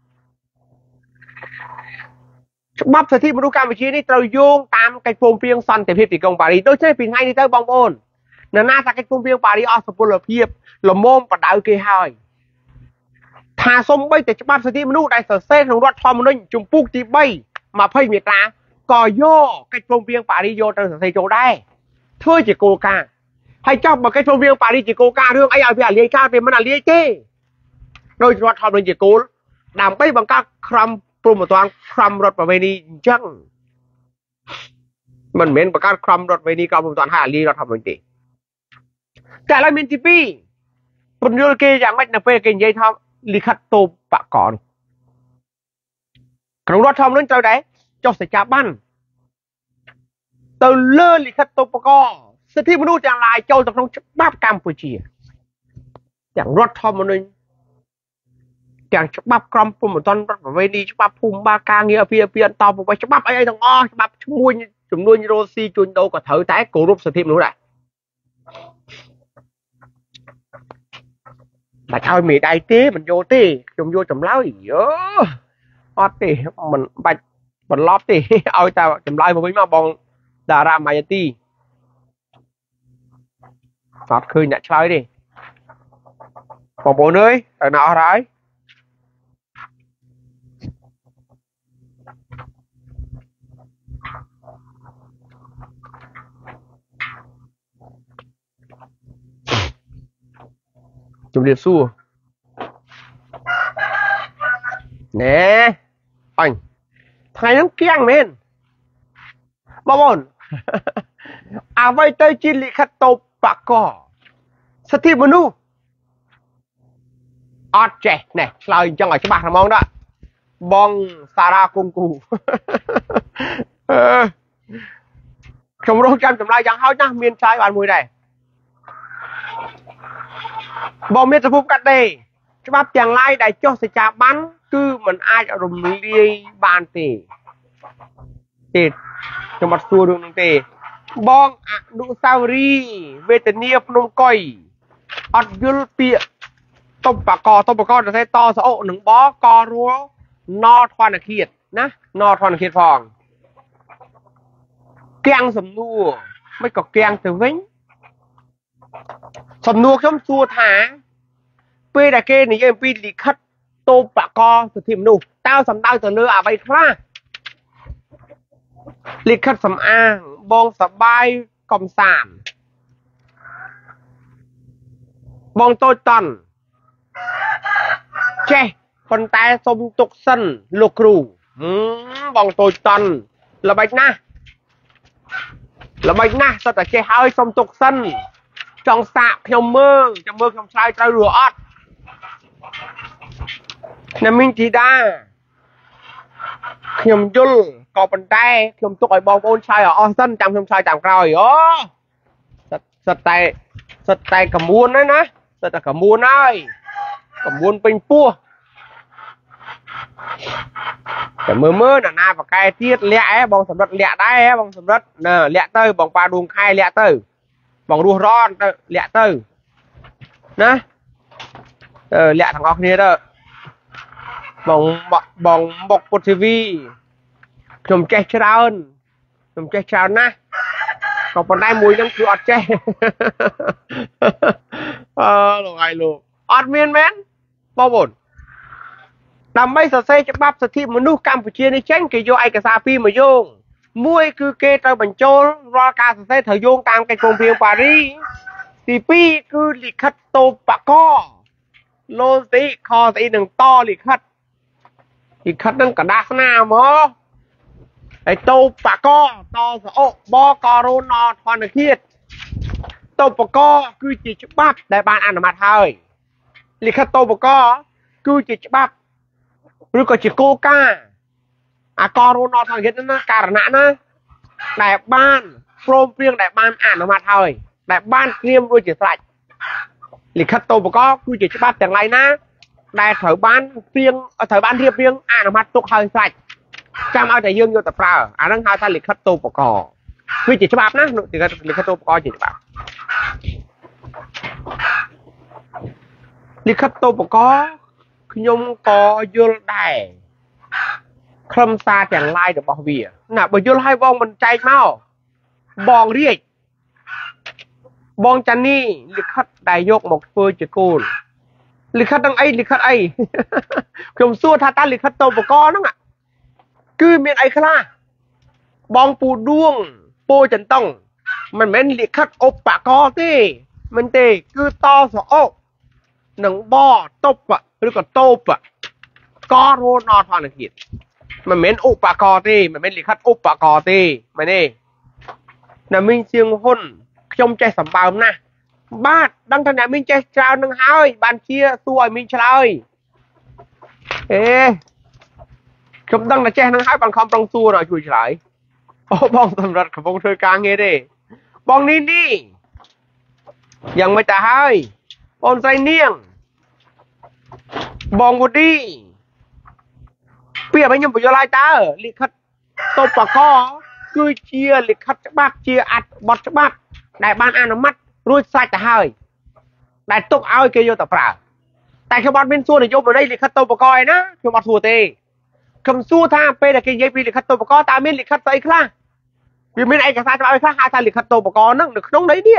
ច្បាប់សិទ្ធិមនុស្សកម្ពុជានេះត្រូវយោងតាមកិច្ចព្រមព្រៀងសន្តិភាពទីក្រុងប៉ារីសដូច្នេះពីថ្ងៃនេះទៅបងប្អូននរណាថាកិច្ចព្រមព្រៀងប៉ារីសអស់សុពលភាពល្មមបដៅគេហើយថាសូម្បីតែច្បាប់សិទ្ធិមនុស្សដែលសរសេរក្នុងរដ្ឋធម្មនុញ្ញជំពូកទី3 20មាត្រាក៏យកកិច្ចព្រមព្រៀងប៉ារីសយកទៅសរសេរចូលដែរធ្វើជាគោលការណ៍ហើយចប់បើកិច្ចព្រមព្រៀងប៉ារីសជាគោលការណ៍រឿងអីឲ្យវាអាលាយការទេមិនអាលាយទេដោយរដ្ឋធម្មនុញ្ញជាគោលដើម្បីបង្កើតក្រមព្រហ្មទណ្ឌក្រមរដ្ឋប្រវេណីអញ្ចឹងមិនមែនបង្កើតក្រមរដ្ឋប្រវេណីក្រមព្រហ្មទណ្ឌឲ្យអាលាយរដ្ឋធម្មនុញ្ញទេតែឥឡូវមានទី2ពន្យល់គេយ៉ាងម៉េចនៅពេលគេនិយាយថាលិខិតតូបកនោះក្នុងរដ្ឋធម្មនុញ្ញត្រូវដែរចុះសច្ចាប័នទៅលើលិខិតតូបកសិទ្ធិមនុស្សទាំងឡាយចូលទៅក្នុងច្បាប់កម្ពុជាទាំងរដ្ឋធម្មនុញ្ញទាំងច្បាប់ក្រមព្រហ្មទណ្ឌរដ្ឋប្រវេណីច្បាប់ភូមិបាលការងារអភិបាលអន្តរប្រវេសន៍ច្បាប់អីទាំងអស់ច្បាប់ឈ្មួញចំនួនរោស៊ីជួញដូរក៏ត្រូវតែគោរពសិទ្ធិមនុស្សដែរបាច់ឲ្យមេដៃទេមិនយកទេខ្ញុំយកចម្លើយអត់ទេមិនបាច់បន្លប់ទេឲ្យតែចម្លើយមកវិញមកបងតារាម៉ាយាទីអត់ឃើញអ្នកឆ្លើយទេបងប្អូនអើយទៅណាអស់ហើយជំរាបសួរណែអញថ្ងៃហ្នឹងគៀងមែនបងប្អូនអ្វីទៅជាលិខិតតូបកសិទ្ធិមនុស្សអត់ចេះណែឆ្លើយអញ្ចឹងឲ្យច្បាស់ហ្មងដែរបងសារ៉ាគង្គូខ្ញុំរងចាំចម្លើយយ៉ាងហោចណាស់មានឆ្លើយបានមួយដែរបងមានសភុំកាត់ទេច្បាប់ទាំងឡាយដែលចុះសច្ចាប័នគឺមិនអាចរំលាយបានទេខ្ញុំអត់សួររឿងនោះទេបងអនុស្សាវរីយ៍វេទនាភ្នំកុយអត់យល់ពាក្យតុបកទៅសេតសអុនឹងបករួលណធនឃាតណាណធនឃាតផងកៀងសំណួរមិនក៏កៀងទៅវិញសំណួរខ្ញុំសួរថាពេលដែលគេនិយាយអំពីលិខិតតូបកសិទ្ធិមនុស្សតើសំដៅទៅលើអ្វីខ្លះលិខិតសំអាងបងសបាយកំសាន្តបងតូចតន់ចេះប៉ុន្តែសុំទុកសិនលោកគ្រូបងតូចតន់ល្បិចណាស់សុទ្ធតែចេះហើយសុំទុកសិនចង់សាកខ្ញុំមើលខ្ញុំឆ្លើយត្រូវឬអត់ណាមីងធីតាខ្ញុំយល់ក៏ប៉ុន្តែខ្ញុំទុកឲ្យបងប្អូនឆ្លើយអស់សិនចាំខ្ញុំឆ្លើយតាមក្រោយសិតតែកមួនហើយណាសិតតែកមួនហើយកមួនពេញពោះតែមើលណាបកែទៀតលាក់បងសម្រិតលាក់ដែរបងសម្រិតណាលាក់ទៅបងប៉ាដួងខែលាក់ទៅបងរស់រនទៅលាក់ទៅណាលាក់ទាំងអស់គ្នាទៅបងបុកពុតធីវីខ្ញុំចេះច្រើនណាស់ក៏ប៉ុន្តែមួយហ្នឹងគឺអត់ចេះលោកហើយលោកអត់មានមែនបងប្អូនដើម្បីសរសេរច្បាប់សិទ្ធិមនុស្សកម្ពុជានេះចេញគេយកឯកសារពីរមកយោងមួយគឺគេត្រូវបញ្ចូលរាល់ការសរសេរត្រូវយោងតាមកិច្ចព្រមព្រៀងប៉ារីទី2គឺលិខិតតូបកលោទីខស្អីនឹងតលិខិតនឹងกระดาษស្នាមមកហើយតូបកតសអុបករណធនជាតិតូបកគឺជាច្បាប់ដែលបានអនុម័តហើយលិខិតតូបកគឺជាច្បាប់ឬក៏ជាគោលការណ៍អាករណធនជាតិណាការណៈណាដែលបានព្រមព្រៀងដែលបានអនុម័តហើយដែលបានត្រៀមរួចជាស្រេចលិខិតតូបកគឺជាច្បាប់ទាំងឡាយណាដែលត្រូវបានរៀបរៀងអនុម័តទុកហើយស្រេចចាំឲ្យតែយើងយកទៅប្រើអាហ្នឹងហៅថាលិខិតតូបកវាជាច្បាប់ណាលិខិតតូបកជាច្បាប់លិខិតតូបកខ្ញុំក៏យល់ដែរខ្លឹមសារទាំងឡាយរបស់វាណាបើយល់ឲ្យបងមិនចែកមកបងរាជបងចានីលិខិតដែលយកមកធ្វើជាគោលលិខិតហ្នឹងអីខ្ញុំសួរថាតើលិខិតតូបកហ្នឹងគឺមានអីខ្លះបងពូដួងពោចន្ទងមិនមែនលិខិតឧបកទេមិនទេគឺតសអុនិងបតុបឬក៏តូបករណធនជាតិមិនមែនឧបកទេមិនមែនលិខិតឧបកទេមែនទេណាមីងជាងហ៊ុនខ្ញុំចេះសម្បើមណាស់បាទដឹងថាអ្នកមីងចេះច្រើននឹងហើយបានជាសួរឲ្យមីងឆ្លើយខ្ញុំដឹងតែចេះនឹងហើយបានខំប្រឹងសួរឲ្យជួយឆ្លើយអូបងសម្រាប់កំពុងធ្វើការងារទេបងនេះយ៉ាងមិនទៅហើយបងស្រីនាងបងវូឌីពីឲ្យខ្ញុំបញ្យល់ឲ្យតើលិខិតតូបកគឺជាលិខិតច្បាប់ជាអត្ថបទច្បាប់ដែលបានអនុម័តរួចស្រេចទៅហើយដែលទុកឲ្យគេយកទៅប្រើតែខ្ញុំអត់មានសួរនយោបាយលិខិតតូបកឯណាខ្ញុំអត់សួរទេខ្ញុំសួរថាពេលដែលគេនិយាយពីលិខិតតូបកតើមានលិខិតស្អីខ្លះវាមានឯកសារច្បាប់អីខ្លះហៅថាលិខិតតូបកហ្នឹងនៅក្នុងនេះ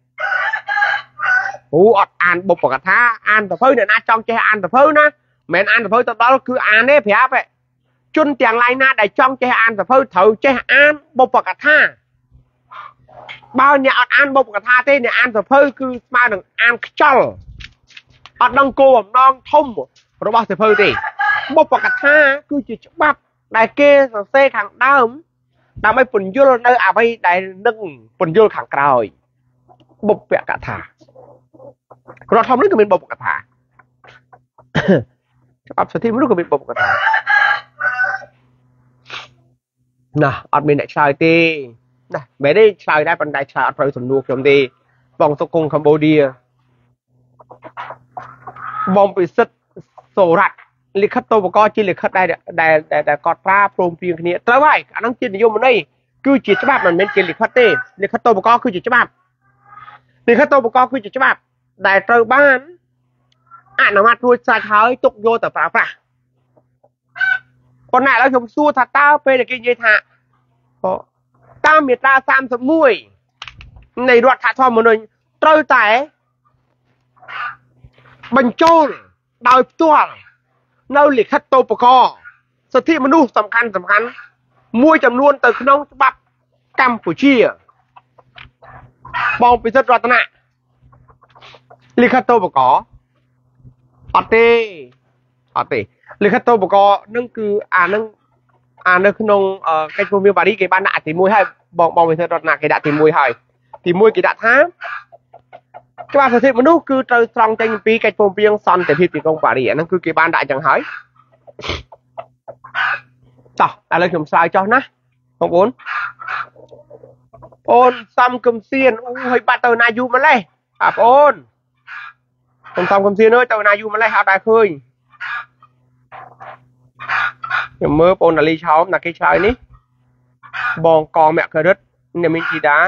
អត់អានបុព្វកថាអានសភៅអ្នកណាចង់ចេះអានសភៅណាមិនមែនអានសភៅទៅដល់គឺអានទេប្រាប់ជនទាំងឡាយណាដែលចង់ចេះអានសភៅត្រូវចេះអានបុព្វកថាបើអ្នកអត់អានបុព្វកថាទេអ្នកអានសភៅគឺស្មើនឹងអានខ្ចលអត់ដឹងគោលបំណងធំរបស់សភៅទេបុព្វកថាគឺជាច្បាប់ដែលគេសរសេរខាងដើមដើម្បីពន្យល់នៅអ្វីដែលនឹងពន្យល់ខាងក្រោយបុព្វកថារដ្ឋធម្មនុញ្ញក៏មានបុព្វកថាច្បាប់សិទ្ធិមនុស្សក៏មានបុព្វកថាណាអត់មានអ្នកឆ្លើយទេណាមែនទេឆ្លើយដែរប៉ុន្តែឆ្លើយអត់ត្រូវសំណួរខ្ញុំទេបងសុគង្គកម្ពុជាបងពិសិដ្ឋសូរ៉ាត់លិខិតតូបកជាលិខិតដែលកត់ត្រាព្រមព្រៀងគ្នាត្រូវហើយអាហ្នឹងជានិយមន័យគឺជាច្បាប់មិនមែនជាលិខិតទេលិខិតតូបកគឺជាច្បាប់លិខិតតូបកគឺជាច្បាប់ដែលត្រូវបានអនុម័តរួចស្រេចហើយទុកយកទៅប្រើប្រាស់ប៉ុន្តែឥឡូវខ្ញុំសួរថាតើពេលដែលគេនិយាយថាតាមមាត្រា31នៃរដ្ឋធម្មនុញ្ញត្រូវតែបញ្ចូលដោយផ្ទាល់នៅលិខិតតូបកសិទ្ធិមនុស្សសំខាន់មួយចំនួនទៅក្នុងច្បាប់កម្ពុជាបងពិសិដ្ឋរតនៈលិខិតតូបកអត់ទេលិខិតតូបកនឹងគឺអានៅក្នុងកិច្ចព្រមព្រៀងប៉ារីគេបានដាក់ទី1ហើយបងវិសិដ្ឋរតនៈគេដាក់ទី1ហើយទី1គេដាក់ថាច្បាប់សិទ្ធិមនុស្សគឺត្រូវស្រង់ចេញពីកិច្ចព្រមព្រៀងសន្តិភាពទីក្រុងប៉ារីអាហ្នឹងគឺគេបានដាក់អញ្ចឹងហើយតោះឥឡូវខ្ញុំឆ្លើយចោះណាបងប្អូនអូនសំគំសៀនហើយបាត់ទៅណាយូរម្លេះបងប្អូនខ្ញុំសំគំសៀនអើយទៅណាយូរម្លេះអត់ដែរឃើញខ្ញុំមើលបងតាលីឆោមណាគេឆ្លើយនេះបងកងមគ្គរិទ្ធអ្នកមីងជីតា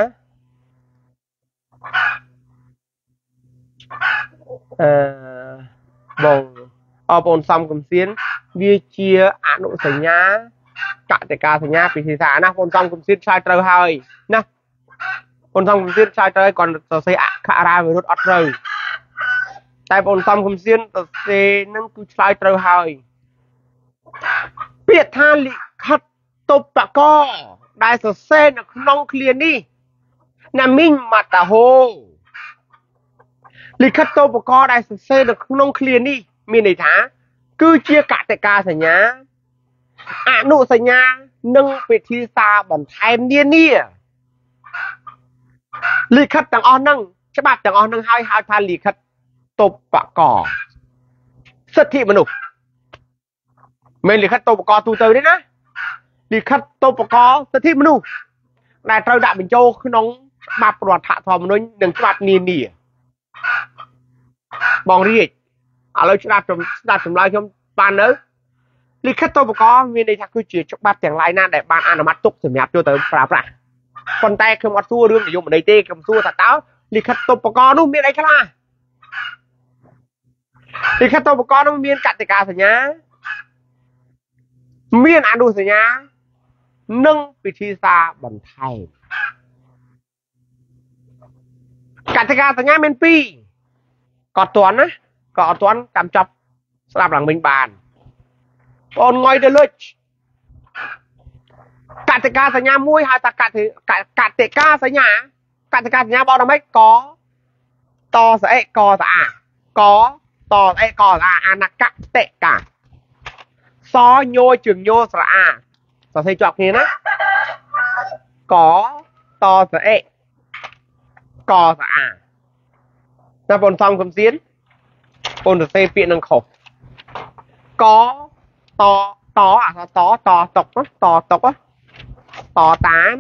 បងបងសំកំសៀនវាជាអនុសញ្ញាកតិកាសញ្ញាពីភាសាណាបងសំកំសៀនឆ្លើយត្រូវហើយណាបងសំកំសៀនឆ្លើយត្រូវគាត់សរសេរអក្ខរាវិរុទ្ធអត់ត្រូវ tại bọn xóm không xiên tờ xe nâng cứ trái trâu hơi biệt tha lị khát tục bà co đại sở xe nó nông liền đi nà minh mà tà hồ lị khát tục bà co đại sở xe nó nông liền đi mình này thá cứ chia cả tại ca sở nhá nụ sở nhá nâng biệt thi xa bằng thèm niên đi lị khát tầng on nâng chắc bạc tầng on nâng hai tha lị khát tục bà co sất thị mà nụ mình lì khát tô bọc co tu từ đấy đó lì khát tô bọc co sơ thiết manu này trâu đại bình châu khi nóng bạc đoạt hạ thò mà nói đừng cho bạc niên nỉ bong đi lời đạp trồng lai trong bàn nữa lì khát tô bọc co mình đây thắc cứ chỉ cho bạc tiền lai na để bàn ăn ở mắt tục sửa nhạt cho tới phá con tay không có xua đương để dùng ở đây tê không xua thật táo lì khát tô bọc co đúng miền đây khá là lì khát tô bọc co đúng miền cạn từ cả rồi nhá miền ăn đủ rồi nhá nâng vị trí xa bằng thầy cả tất cả nhá miền pi có toán á có toán cầm chọc làm rằng mình bàn còn ngoài đời lưỡi cả tất cả nhá muối hai ta cả tất cả nhá bao năm ấy có to sẽ có à có to sẽ có à là cả tệ cả so nhô trường nhô sả sả xây chọc này đó có to sẽ có sả na bồn xong cầm xiên bồn được xây viện năng khổ có to tộc á to tá đó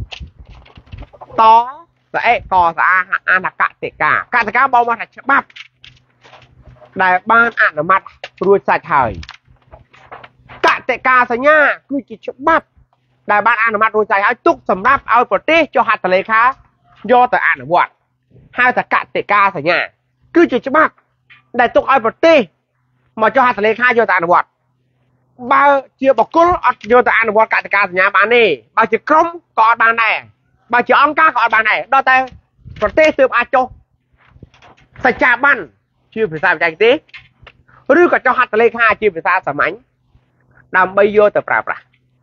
to sẽ có sả là cả tệ cả bao mà thật bắp đại ban ăn ở mặt ruồi sạch thời cả tệ ca sao nha cứ chỉ chụp bắp đại ban ăn ở mặt rồi dài hai túc sầm ráp ao bờ tê cho hạt tலை khá do tại ăn ở bọt hai ta cả tệ ca sao nha cứ chỉ chụp bắp đại túc ao bờ tê mà cho hạt tலை khá do tại ăn ở bọt ba chia bọc cốt do tại ăn ở bọt cả tệ ca sao nha bạn này ba chỉ crom có bạn này ba chỉ on cá có bạn này đó tại bờ tê từ ăn cho sạch chả ban chưa phải sao chạy tê rồi cả cho hạt tலை khá chưa phải sao sắm ánh đam bây vô tập rạp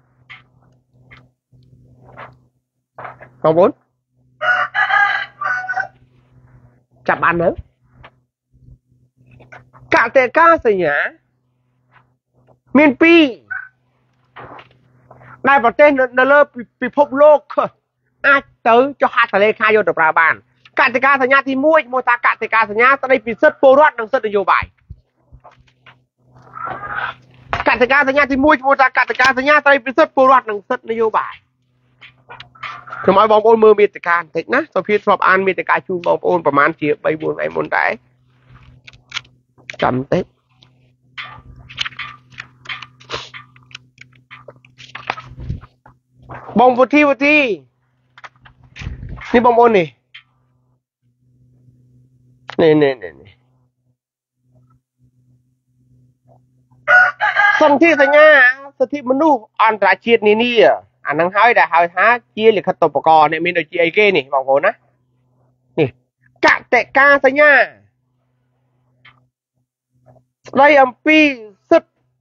không bốn chập ăn nữa cả tệ ca gì nhá miền pi đại bảo tên nó lơ bị phốp lô ai tới cho hạt tலை khai vô tập rạp bàn cả tệ ca gì nhá thì mua ta cả tệ ca gì nhá ta đây bị sứt pô rót đang sứt được nhiều bài cả tất cả nhà thì mua ta cả tất cả nhà tay bị sứt pô loạt năng sứtนโยบายทำไมบองโอนมือมีแต่การติดนะสพีทรอบอันมีแต่การชูบองโอนประมาณเจียใบบุญไอ้มนได้จำติดบองพุทธินี่บองโอนนี่สันที่สัญญาสถิมนุษย์อันตรายชีดนี่อันนั้นหายได้หายหาเจียหรือขัดตบกรเนี่ยมีโดยเจียเก้นี่บอกผมนะนี่กะเตะกาสัญญาไรอัมพีสุด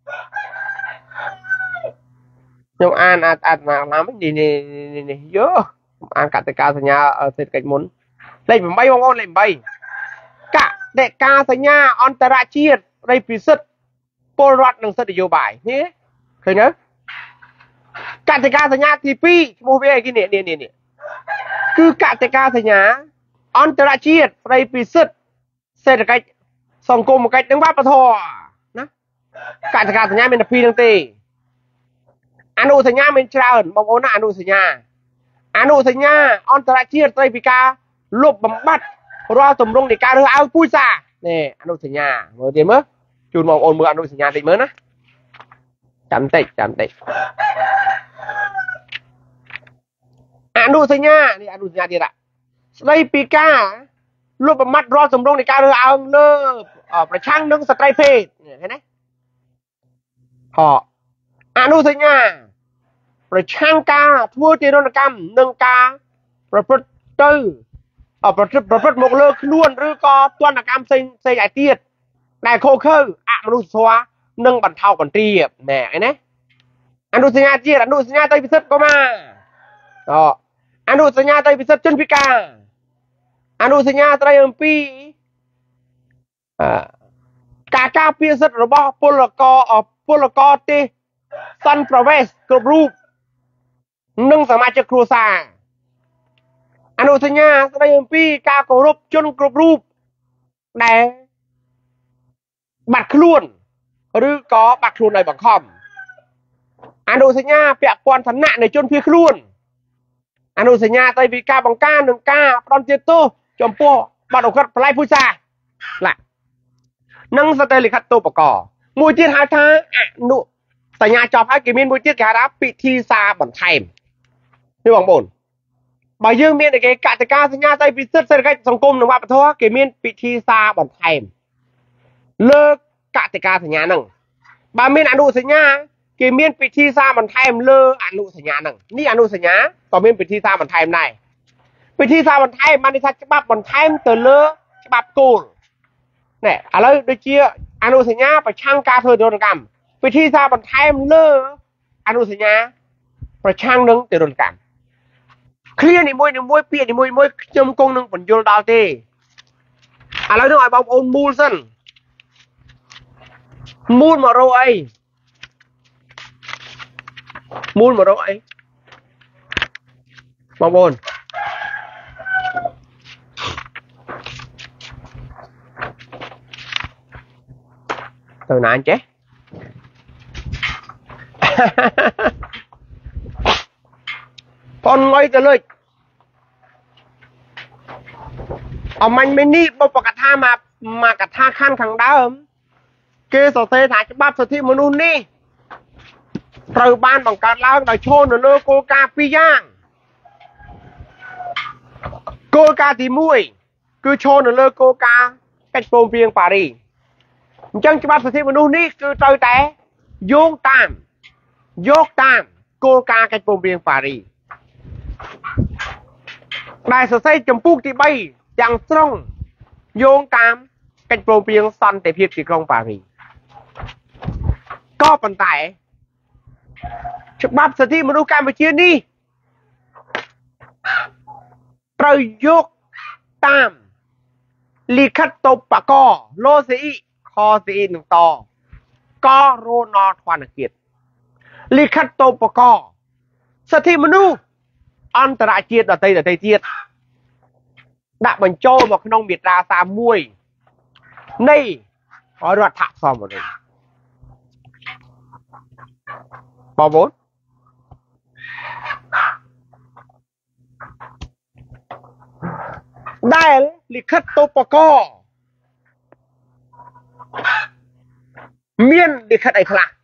ยังอ่านมาน้ำนี่เยอะอ่านกะเตะกาสัญญาเสร็จกันมุนเล่นใบบางคนเล่นใบกะเตะกาสัญญาอันตรายชีดไรพิสุดโปรรัตนังสติโยบายนี่เคยเนอะการจัดการสัญญาทีปีโมเวกินเนี่ยคือการจัดการสัญญาอันตรายชีดไรปีสุดเศรษฐกิจสังคมกิจตั้งบ้านปะทอนะการจัดการสัญญาเป็นปีตั้งตีอนุสัญญาเป็นชราบางคนน่ะอนุสัญญาอันตรายชีดไรปีกาลบบำบัดรอสมรงในการเรือเอาปุ้ยซาเนี่ยอนุสัญญาเมื่อเดียวมั้ยจูนมองโอนมืออนุสัญญาติดมือนะจำติดอนุสัญญานี่อนุสัญญาดีละสไลปีก้ารูปมัดรอสมรงในการเรือเอาเลิกประชังนึงสไตรเพศเห็นไหมพออนุสัญญาประชังกาทั่วเจริญกรรมนึงกาประพฤติประพฤติหมกเลิกล้วนหรือก็ตัวนักการเซ็งใหญ่เตี้ยนายโคเคอร์มนุษย์สวะนึ่งบรรเทาก่อนเตียบแหน่ไอ้เนี่ยอนุสัญญาเจี๊ยอนุสัญญาไตพิเศษก็มาอ๋ออนุสัญญาไตพิเศษจนพิการอนุสัญญาไตรปีการพิเศษระบบพลกรที่ซันประเวสกรุบรูปนึ่งสมาชิกครัวซาอนุสัญญาไตรปีการเคารพจนกรุบรูปแต่บัตรคล้วนหรือก็บัตรคล้วนในบังคอมอนุสัญญาเปียกปอนฐานะในจนพี่คล้วนอนุสัญญาไตวิกาบังการหนึ่งกาปรอนเจโตจอมปัวบัตรอกพลายผู้ชาละนั่งสเตลิคัตโตปกอมวยจีนหาท้าอนุสัญญาจอบให้กิมินมวยจีนแขรับปิธีซาบันไทม์นี่บังบนบางยื่นเมียนในเกกติกาสัญญาไตพิเศษเศรษฐกิจสังคมหนึ่งว่าปะท้อกิมินปิธีซาบันไทม์เลิกกติกาสัญญาหนึ่งบางเมียนอนุสัญญาเกมีนปิธีซาบันไทม์เลออนุสัญญาหนึ่งนี่อนุสัญญาต่อเมียนปิธีซาบันไทม์ได้ปิธีซาบันไทม์มันในฉบับบันไทม์เตอเลอฉบับกูลเนี่ยอะไรโดยเชี่ยอนุสัญญาไปช่างการเธอโดนกรรมปิธีซาบันไทม์เลออนุสัญญาไปช่างนึงเตอโดนกรรมเคลียร์นี่มวยเปียนี่มวยจมกงนึงผลโยนดาวเตอะไรนึกว่าบางโอนมูลสันมูลมาโรไอมูลมาโรไอบางบนตัวนานเจ๊พอนง่อยจะเลยเอามันไม่นี่ปปกท่ามากระท่าขั้นขังดาวเกสเตถ่ายฉบับสถิมนุษย์นี่ตรูบ้านบังการล้างโดยโชว์เนื้อโกกาปีย่างโกกาตีมุ้ยคือโชว์เนื้อโกกาcáchโปรเพียงปารีจังฉบับสถิมนุษย์นี่คือตรูแต่โยกตามโกกาcáchโปรเพียงปารีได้สใส่จมพูกที่ใบอย่างตรงโยงตามcáchโปรเพียงซันแต่เพียงที่กรงปารีก็ปันไตฉบับสถิมนุษย์การไปเชียนี่ประโยคตามลิขัตตปะกอโลสีคอสีหนึ่งต่อกอโรนอทวานเกียรติลิขัตตปะกอสถิมนุษย์อันตรายเจียดแต่เจียดđãบรรโจมาขนมเบียดราสามมวยในรัฐสอมหมดเลยปอบนได้ลิขัตโตปกอเมียนลิขัตไอ้คลา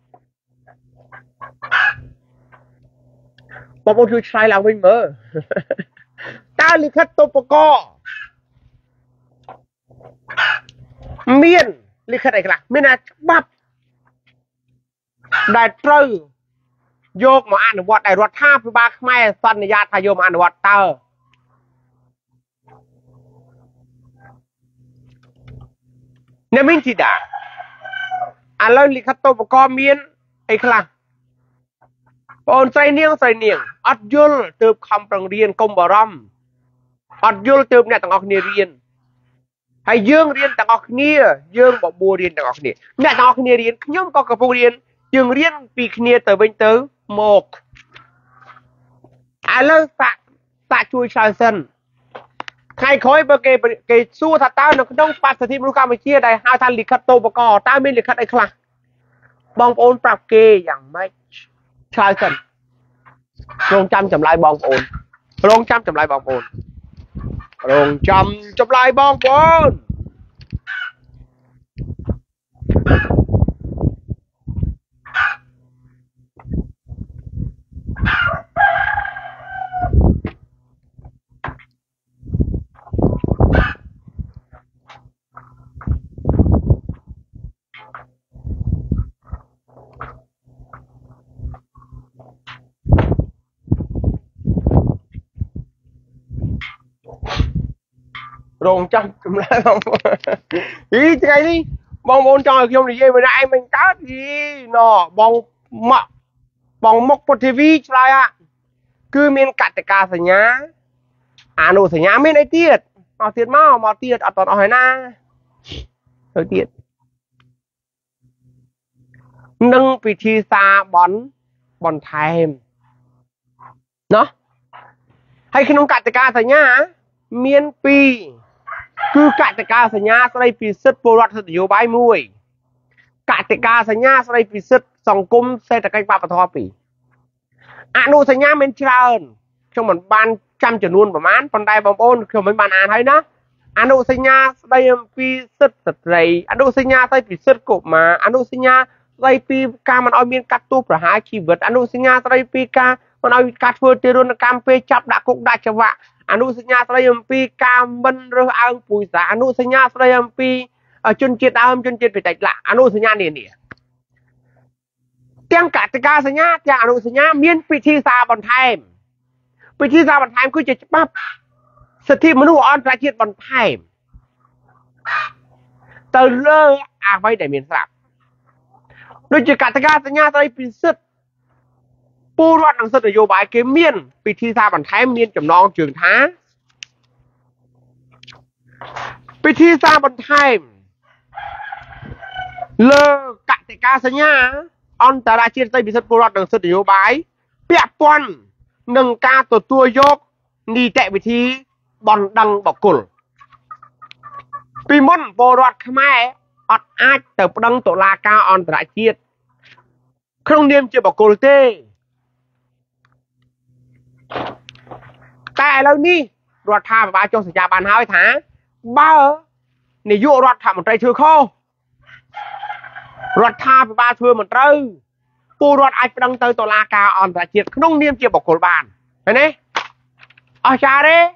ปอบนคือใช้เราไม่เมื่อตาลิขัตโตปกอเมียนลิขัตไอ้คลาไม่น่าบับได้ตรึโยกมาอ่านวัดได้รถท่าพิบากไม่สัญญาทายมอ่านวัดเตอร์เนี่ยมินทิดาอันแล้วลิขัตโตปกอเมียนไอ้คลาปอนใส่เนียงอัดยุลเติบคำปรังเรียนกรมบรมอัดยุลเติบเนี่ยต่างออกเนียเรียนให้ยื่งเรียนต่างออกเนียยื่งบอกบัวเรียนต่างออกเนียเนี่ยต่างออกเนียเรียนย่อมก็กระปุกเรียนยื่งเรียนปีเนียเติบเป็นเติบหมกอันแล้วสะช่วยชาวเซนใครคอยเบอร์เกสู้ทัดต้าหนึ่งต้องปัสสถิมรุกาไม่เชี่ยได้หาทันลิขัตโตปกอต้าไม่ลิขัตไอ้คลาบองโอนปรับเกอย่างไม่ชาวเซนโรงจำจำลายบองโอนโรงจำจำลายบองโอนโรงจำจำลายบองโอน rồng trong chùm lại không ý cái đi bong bồn cho không thì gì mà nãy mình cá gì nó bong mọc một tivi lại à cứ miền cắt cả sợi nhá nụ sợi nhá miền ấy tiệt mà tiệt ở toàn hỏi na hơi tiệt nâng vị trí xa bón thèm nó hay khi nông cắt cả sợi nhá miền pi cứ cắt cả sợi nhá sau đây pi sứt bồ loạt sứt vô bãi mùi cắt cả sợi nhá sau đây pi sứt sòng cung xe tại cách ba thọ pi nụ sợi nhá miền trơn trong một ban trăm trở luônประมาณ phần đai bóng ôn khi mấy bạn thấy nó nụ sợi nhá đây pi sứt sứt dày nụ sợi nhá đây pi sứt cụp mà nụ sợi nhá đây pi caมัน ឲ្យមានកាត់ទោសប្រហារជីវិតអនុសញ្ញាស្ដីពីការមិនឲ្យកាត់ធ្វើទារុណកម្មពេលចាប់ដាក់គុកដាក់ច្បាប់អនុសញ្ញាស្ដីអំពីការមិនរើសអើងពូជសាសន៍អនុសញ្ញាស្ដីអំពីជនជាតិដើមជនជាតិបេតិកលអនុសញ្ញានានាទាំងកតិកាសញ្ញាទាំងអនុសញ្ញាមានពិធីសារបន្ថែមគឺជាច្បាប់សិទ្ធិមនុស្សអន្តរជាតិបន្ថែមទៅលើអ្វីដែលមានស្រាប់ដូចជាកតិកាសញ្ញាស្ដីពីសិទ្ធិពលរដ្ឋនិងសិទ្ធិនយោបាយគេមានពិធីសារបន្ថែមមានចំណងជើងថាពិធីសារបន្ថែមលើកតិកាសញ្ញាអន្តរជាតិស្ដីពីសិទ្ធិពលរដ្ឋនិងសិទ្ធិនយោបាយពាក់ព័ន្ធនឹងការទទួលយកនីតិវិធីបណ្ដឹងបុគ្គលពីមុនពលរដ្ឋខ្មែរអត់អាចទៅប្តឹងតុលាការអន្តរជាតិក្នុងនាមជាបុគ្គលទេតែឥឡូវនេះរដ្ឋាភិបាលចុះសញ្ញាប័ណ្ណហើយថាបើនាយករដ្ឋមន្ត្រីធ្វើខុសរដ្ឋាភិបាលធ្វើមិនត្រូវពលរដ្ឋអាចប្តឹងទៅតុលាការអន្តរជាតិក្នុងនាមជាបុគ្គលបានឃើញទេអស្ចារ្យទេ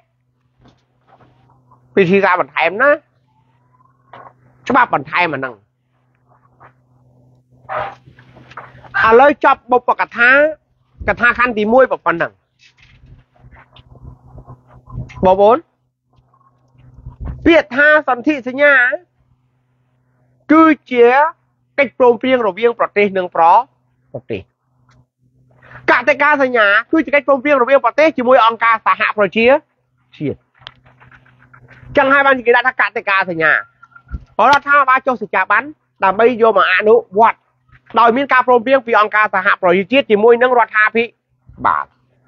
ពិធីការបន្ថែមណាច្បាប់បន្ថែមអាហ្នឹងឥឡូវចប់បុព្វកថាខណ្ឌទី1ប៉ុណ្ណឹងបងប្អូនពាក្យថាសន្ធិសញ្ញាគឺជាកិច្ចព្រមព្រៀងរវាងប្រទេសនិងប្រទេសកតិកាសញ្ញាគឺជាកិច្ចព្រមព្រៀងរវាងប្រទេសជាមួយអង្គការសហប្រជាជាតិចឹងហើយបានគេដាក់ថាកតិកាសញ្ញារដ្ឋាភិបាលចុះសញ្ញាប័ណ្ណដើម្បីយកមកអនុវត្តដោយមានការព្រមព្រៀងពីអង្គការសហប្រជាជាតិជាមួយនឹងរដ្ឋាភិបាល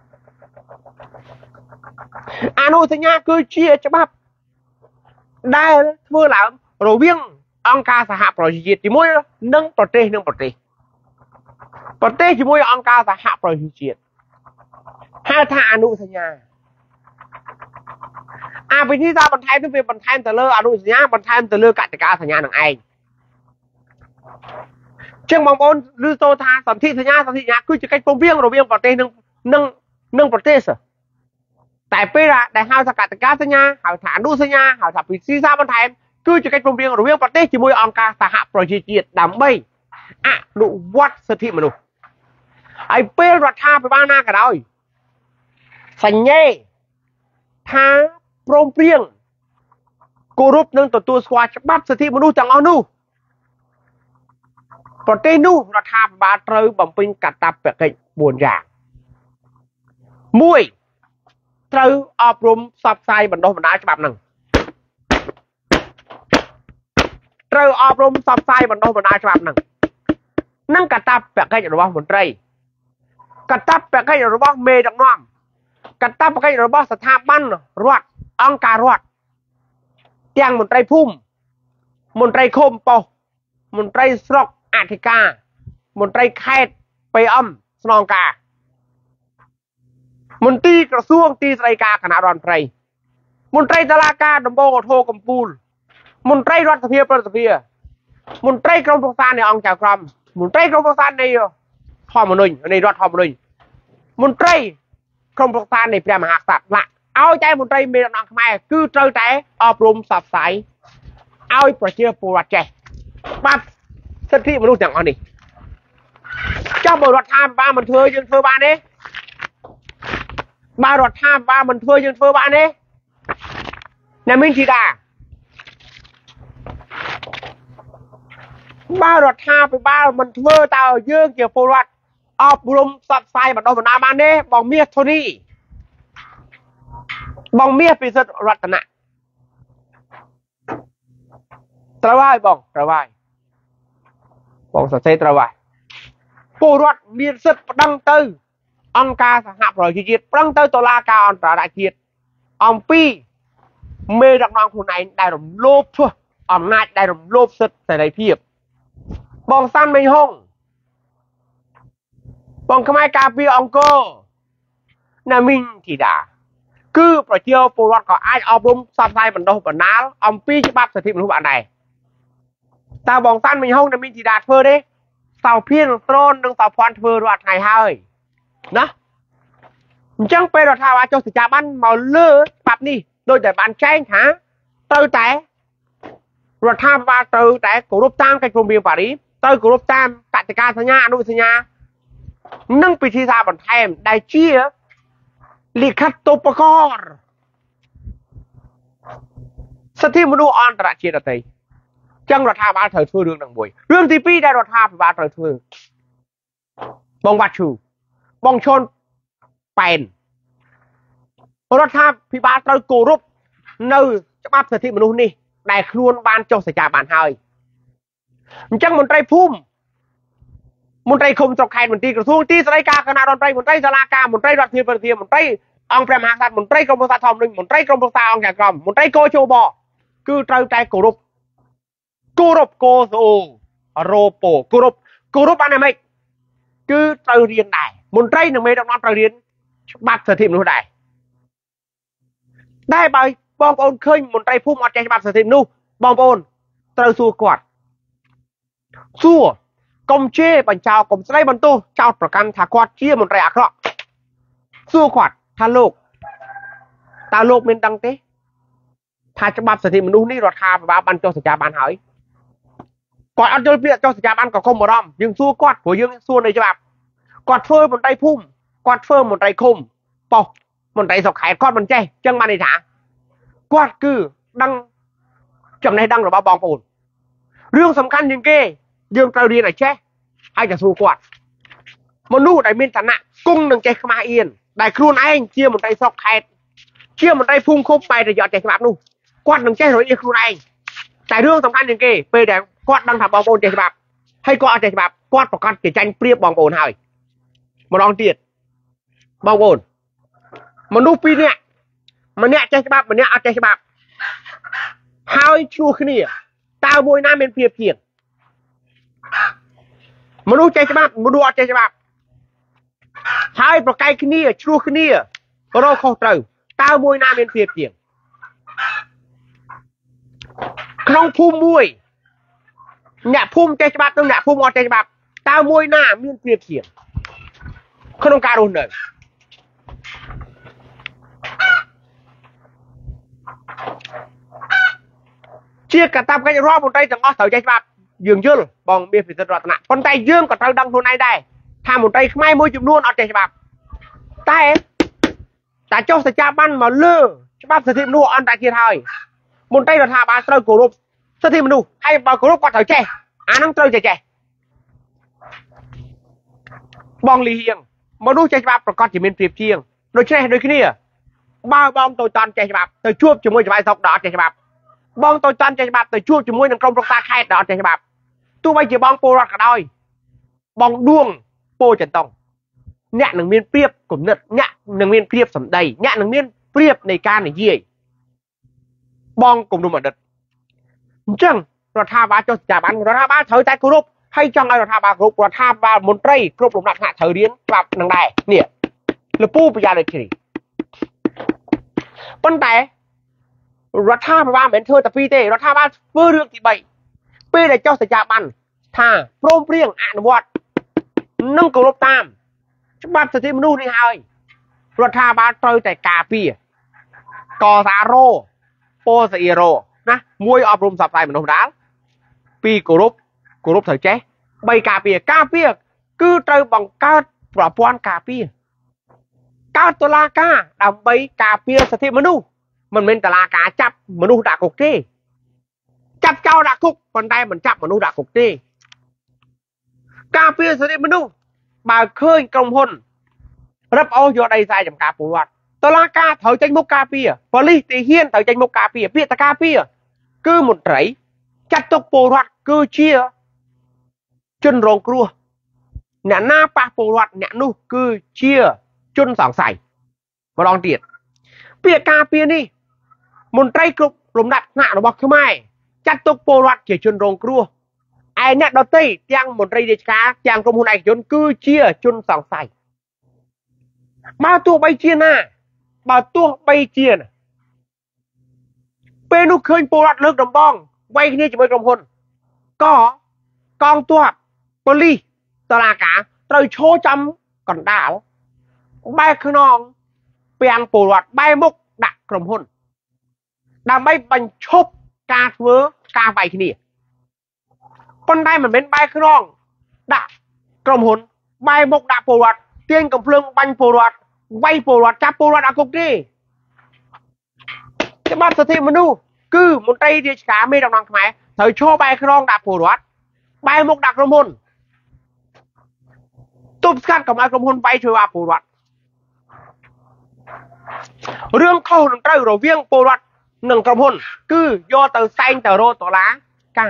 អនុសញ្ញាគឺជាច្បាប់ដែលធ្វើឡើងរវាងអង្គការសហប្រជាជាតិជាមួយនឹងប្រទេសជាមួយអង្គការសហប្រជាជាតិហៅថាអនុសញ្ញាវិធីសាស្ត្របន្ថែមទៅវាបន្ថែមទៅលើអនុសញ្ញាបន្ថែមទៅលើកតិកាសញ្ញានឹងឯងចឹងបងប្អូនឮសូរថាសន្ធិសញ្ញាគឺជាកិច្ចព្រមព្រៀងរវាងប្រទេសនិងប្រទេសតែពេលដែលហៅថាកតិកាសញ្ញាហៅថាអនុសញ្ញាហៅថាពិធីសារបន្ថែមគឺជាកិច្ចព្រមព្រៀងរវាងប្រទេសជាមួយអង្គការសហប្រជាជាតិដើម្បីអនុវត្តសិទ្ធិមនុស្សហើយពេលរដ្ឋាភិបាលណាក៏ដោយសញ្ញេថាព្រមព្រៀងគោរពនិងទទួលស្គាល់ច្បាប់សិទ្ធិមនុស្សទាំងអស់នោះប្រទេសនោះរដ្ឋាភិបាលត្រូវបំពេញកាតព្វកិច្ច4យ៉ាង1ត្រូវអប់រំផ្សព្វផ្សាយបណ្ដុះបណ្ដាលច្បាប់ហ្នឹងនឹងកាតព្វកិច្ចរបស់មន្ត្រីកាតព្វកិច្ចរបស់មេដឹកនាំកាតព្វកិច្ចរបស់ស្ថាប័នរដ្ឋអង្គការរដ្ឋទាំងមន្ត្រីភូមិមន្ត្រីឃុំប៉ុស្តិ៍មន្ត្រីស្រុកអធិការមន្ត្រីខេត្តPMស្នងការមន្ត្រីក្រសួងទីស្តីការគណៈរដ្ឋមន្ត្រីមន្ត្រីតុលាការដំបូងឧទ្ធរកំពូលមន្ត្រីរដ្ឋសភាប្រតិភិមន្ត្រីក្រុមប្រឹក្សានៃអង្គចៅក្រមមន្ត្រីក្រុមប្រឹក្សានៃធម្មនុញ្ញនៃរដ្ឋធម្មនុញ្ញមន្ត្រីក្រុមប្រឹក្សានៃព្រះមហាក្សត្រឲ្យតែមន្ត្រីមេដឹកនាំខ្មែរគឺត្រូវតែអប់រំផ្សព្វផ្សាយឲ្យប្រជាពលរដ្ឋចេះបាទសិទ្ធិមនុស្សទាំងអស់នេះចុះបើរដ្ឋាភិបាលមិនធ្វើយើងធ្វើបានទេបើរដ្ឋាភិបាលមិនធ្វើយើងធ្វើបានទេអ្នកមានធីតាបើរដ្ឋាភិបាលមិនធ្វើតើយើងជាពលរដ្ឋអប់រំផ្សព្វផ្សាយបណ្ដុះបណ្ដាលបានទេបងមាសធូនីបងមាសពិសិដ្ឋរតនៈត្រូវហើយបងត្រូវហើយបងសរសេរត្រូវហើយពលរដ្ឋមានសិទ្ធិប្តឹងទៅអង្គការសហប្រជាជាតិប្តឹងទៅតុលាការអន្តរជាតិអំពីមេដឹកនាំខ្លួនឯងដែលរំលោភអំណាចដែលរំលោភសិទ្ធិសេរីភាពបងសាន់មេងហុងបងខ្មែរការពារអង្គរណាមីងធីតាគឺប្រជាពលរដ្ឋក៏អាចអប់រំផ្សព្វផ្សាយបណ្ដុះបណ្ដាលអំពីច្បាប់សិទ្ធិមនុស្សបានដែរតើបងសាន់មេងហុងណាមីងធីតាធ្វើទេសោភានត្រននិងសោភ័ណ្ឌធ្វើរាល់ថ្ងៃហើយណាអញ្ចឹងពេលរដ្ឋាភិបាលចុះសច្ចាប័នមកលើច្បាប់នេះដោយតែបានចែងថាត្រូវតែរដ្ឋាភិបាលត្រូវតែគោរពតាមកិច្ចព្រមព្រៀងប៉ារីសត្រូវគោរពតាមកតិកាសញ្ញាអនុសញ្ញានិងពិធីសារបន្ថែមដែលជាលិខិតតុបករសិទ្ធិមនុស្សអន្តរជាតិដទៃចឹងរដ្ឋាភិបាលត្រូវធ្វើរឿងនឹងមួយរឿងទី2ដែលរដ្ឋាភិបាលត្រូវធ្វើបងវ៉ាត់ឈូបងឈុនប៉ែនរដ្ឋាភិបាលត្រូវគោរពនៅច្បាប់សិទ្ធិមនុស្សនេះដែលខ្លួនបានចុះសច្ចាប័នហើយអញ្ចឹងមន្ត្រីភូមិមន្ត្រីឃុំស្រុកខេត្តមន្ត្រីក្រសួងទីស្តីការគណៈរដ្ឋមន្ត្រីមន្ត្រីសាលាការមន្ត្រីរដ្ឋាភិបាលមន្ត្រីអង្គព្រះមហាក្សត្រមន្ត្រីក្រមប្រឹក្សាធម្មនុញ្ញមន្ត្រីក្រមប្រឹក្សាអង្គការក្រមមន្ត្រីកោជបគឺត្រូវតែគោរពកោសូរ៉ូប៉ូគោរពអានេះមិនគឺត្រូវរៀនដែរមន្ត្រីនិងមេដឹកនាំត្រូវរៀនច្បាប់សិទ្ធិមនុស្សដែរបើបងប្អូនឃើញមន្ត្រីភូមិអត់ចេះច្បាប់សិទ្ធិមនុស្សបងប្អូនត្រូវសួរគាត់សួរកុំជេរបញ្ចោកុំស្ដីបន្ទោសចោទប្រកាន់ថាគាត់ជាមន្ត្រីអាក្រក់សួរគាត់ថាលោកតើលោកមានដឹងទេថាច្បាប់សិទ្ធិមនុស្សនេះរដ្ឋាភិបាលបានចុះសច្ចាប័នហើយគាត់អត់យល់ពាក្យចុះសច្ចាប័នក៏កុំបារម្ភយើងសួរគាត់ព្រោះយើងសួរនៅច្បាប់គាត់ធ្វើមន្ត្រីភូមិគាត់ធ្វើមន្ត្រីឃុំប៉ុសមន្ត្រីស្រុកខេត្តគាត់មិនចេះចឹងបានន័យថាគាត់គឺដឹងចំណេះដឹងរបស់បងប្អូនរឿងសំខាន់ជាងគេយើងត្រូវរៀនឲ្យចេះហើយទៅសួរគាត់មនុស្សដែលមានឋានៈគង់នឹងចេះខ្មាស់អៀនដែលខ្លួនឯងជាមន្ត្រីស្រុកខេត្តជាមន្ត្រីភូមិឃុំបែរទៅយកចេះច្បាប់នោះគាត់នឹងចេះរយខ្លួនឯងតែរឿងសំខាន់ជាងគេពេលដែលគាត់ដឹងថាបងប្អូនចេះច្បាប់ហើយគាត់អត់ចេះច្បាប់គាត់ប្រកាសជាចាញ់ព្រៀបបងប្អូនហើយម្ដងទៀតបងប្អូនមនុស្សពីរនាក់ម្នាក់ចេះច្បាប់ម្នាក់អត់ចេះច្បាប់ហើយឈ្លោះគ្នាតើមួយណាមានព្រៀបជាងមនុស្សចេះច្បាប់មនុស្សអត់ចេះច្បាប់ហើយប្រកែកគ្នាឈ្លោះគ្នារកខុសត្រូវតើមួយណាមានព្រៀបជាងក្នុងភូមិមួយអ្នកភូមិចេះច្បាប់និងអ្នកភូមិអត់ចេះច្បាប់តើមួយណាមានព្រៀបជាងក្នុងការរស់នៅជាកាតព្វកិច្ចរដ្ឋមន្ត្រីទាំងអស់ត្រូវចេះច្បាប់យើងយល់បងមាសពិសិដ្ឋរតនៈប៉ុន្តែយើងក៏ត្រូវដឹងខ្លួនឯងដែរថាមន្ត្រីខ្មែរមួយចំនួនអត់ចេះច្បាប់តែចុះសច្ចាប័នមកលើច្បាប់សិទ្ធិមនុស្សអន្តរជាតិហើយមន្ត្រីរដ្ឋាភិបាលត្រូវគោរពសិទ្ធិមនុស្សហើយបើគោរពគាត់ត្រូវចេះអាហ្នឹងត្រូវចេះបងលីហៀងមនុស្សចេះច្បាប់ប្រកាសជាមានព្រៀបជាងដូច្នេះដូចគ្នាបើបងតូចតាន់ចេះច្បាប់ទៅជួបជាមួយចៅស្រុកដ៏អត់ចេះច្បាប់បងតូចតាន់ចេះច្បាប់ទៅជួបជាមួយនឹងក្រុមប្រឹក្សាខេត្តដ៏អត់ចេះច្បាប់ទោះបីជាបងពលរដ្ឋក៏ដោយបងដួងពោចន្ទងអ្នកនឹងមានព្រៀបគំនិតអ្នកនឹងមានព្រៀបសម្ដីអ្នកនឹងមានព្រៀបនៃការនិយាយបងគំនុំអតីតអញ្ចឹងរដ្ឋាភិបាលចុះសច្ចាប័នរដ្ឋាភិបាលត្រូវតែគោរពហើយចង់ឲ្យរដ្ឋាភិបាលគោរពរដ្ឋាភិបាលមន្ត្រីគ្រប់លំដាប់ថ្នាក់ត្រូវរៀនច្បាប់នឹងដែរនេះលពូប្រយ៉ាដូចជ្រីប៉ុន្តែរដ្ឋាភិបាលមិនធ្វើតែពីរទេរដ្ឋាភិបាលធ្វើរឿងទី3ពេលដែលចុះសច្ចាប័នថាព្រមព្រៀងអនុវត្តនិងគោរពតាមច្បាប់សិទ្ធិមនុស្សនេះហើយរដ្ឋាភិបាលត្រូវតែការពារកសារ៉ូពោសអ៊ីរ៉ូណាមួយអប់រំផ្សព្វផ្សាយមនុស្សដាល់2គោរពត្រូវចេះ3ការពារគឺត្រូវបង្កើតប្រព័ន្ធការពារកើតតុលាការដើម្បីការពារសិទ្ធិមនុស្សมันเป็นตลาดการจับมนุษย์ด่ากุกที่จับเจ้าด่าคุกคนใดมันจับมนุษย์ด่ากุกที่การเปลี่ยนสติมนุษย์บ่เคยกรมพลรับเอาโยได้ใส่จำการปูวัดตลาดการเถาใจมุกกาเปียพลิตีเฮียนเถาใจมุกกาเปียเปียตะกาเปียคือหมดไรจัดตกปูวัดคือเชียจนรองครัวเนี่ยหน้าปะปูวัดเนี่ยนู่คือเชียจนสองใส่มาลองเตียดเปียกาเปียนี่มนไตรกรุบลมดัดหน้าเราบอกคือไม่จัดตกปูวัดเกี่ยจนรองครัวไอ้เนี่ยดอตตี้ยังมนไตรเดชกายังกรมหุ่นไอจนคือเชียจนสองใส่มาตัวใบเชียน่ะมาตัวใบเชียนเป็นนุเคยปูวัดเลิกดำบ้องไว้ที่นี่จะไม่กรมพลก็กองตัวปลีตลาดกาโดยโชว์จำก่อนด่าใบขนองเปียงปูวัดใบมุกดักกรมพลดำใบบรรชบกาเวอร์กาใบที่นี่คนได้มันเป็นใบขนองดักกรมพลใบมุกดักปูวัดเตียงกับเพลิงบันปูวัดไว้ปูวัดจับปูวัดอากุกนี่จะมาสถิตมนุษย์คือมนตรีเดียชกาไม่ดำนังไหมเธอโชว์ใบขนองดักปูวัดใบมุกดักกรมพลตุบกันกับไอ้กรมพลไปช่วยว่าปูวัดเรื่องเข้าหนึ่งเต้าเราเวียงปูวัดหนึ่งกรมพลคือยอเตอร์ไซน์เตอร์โรตัวล้ากัน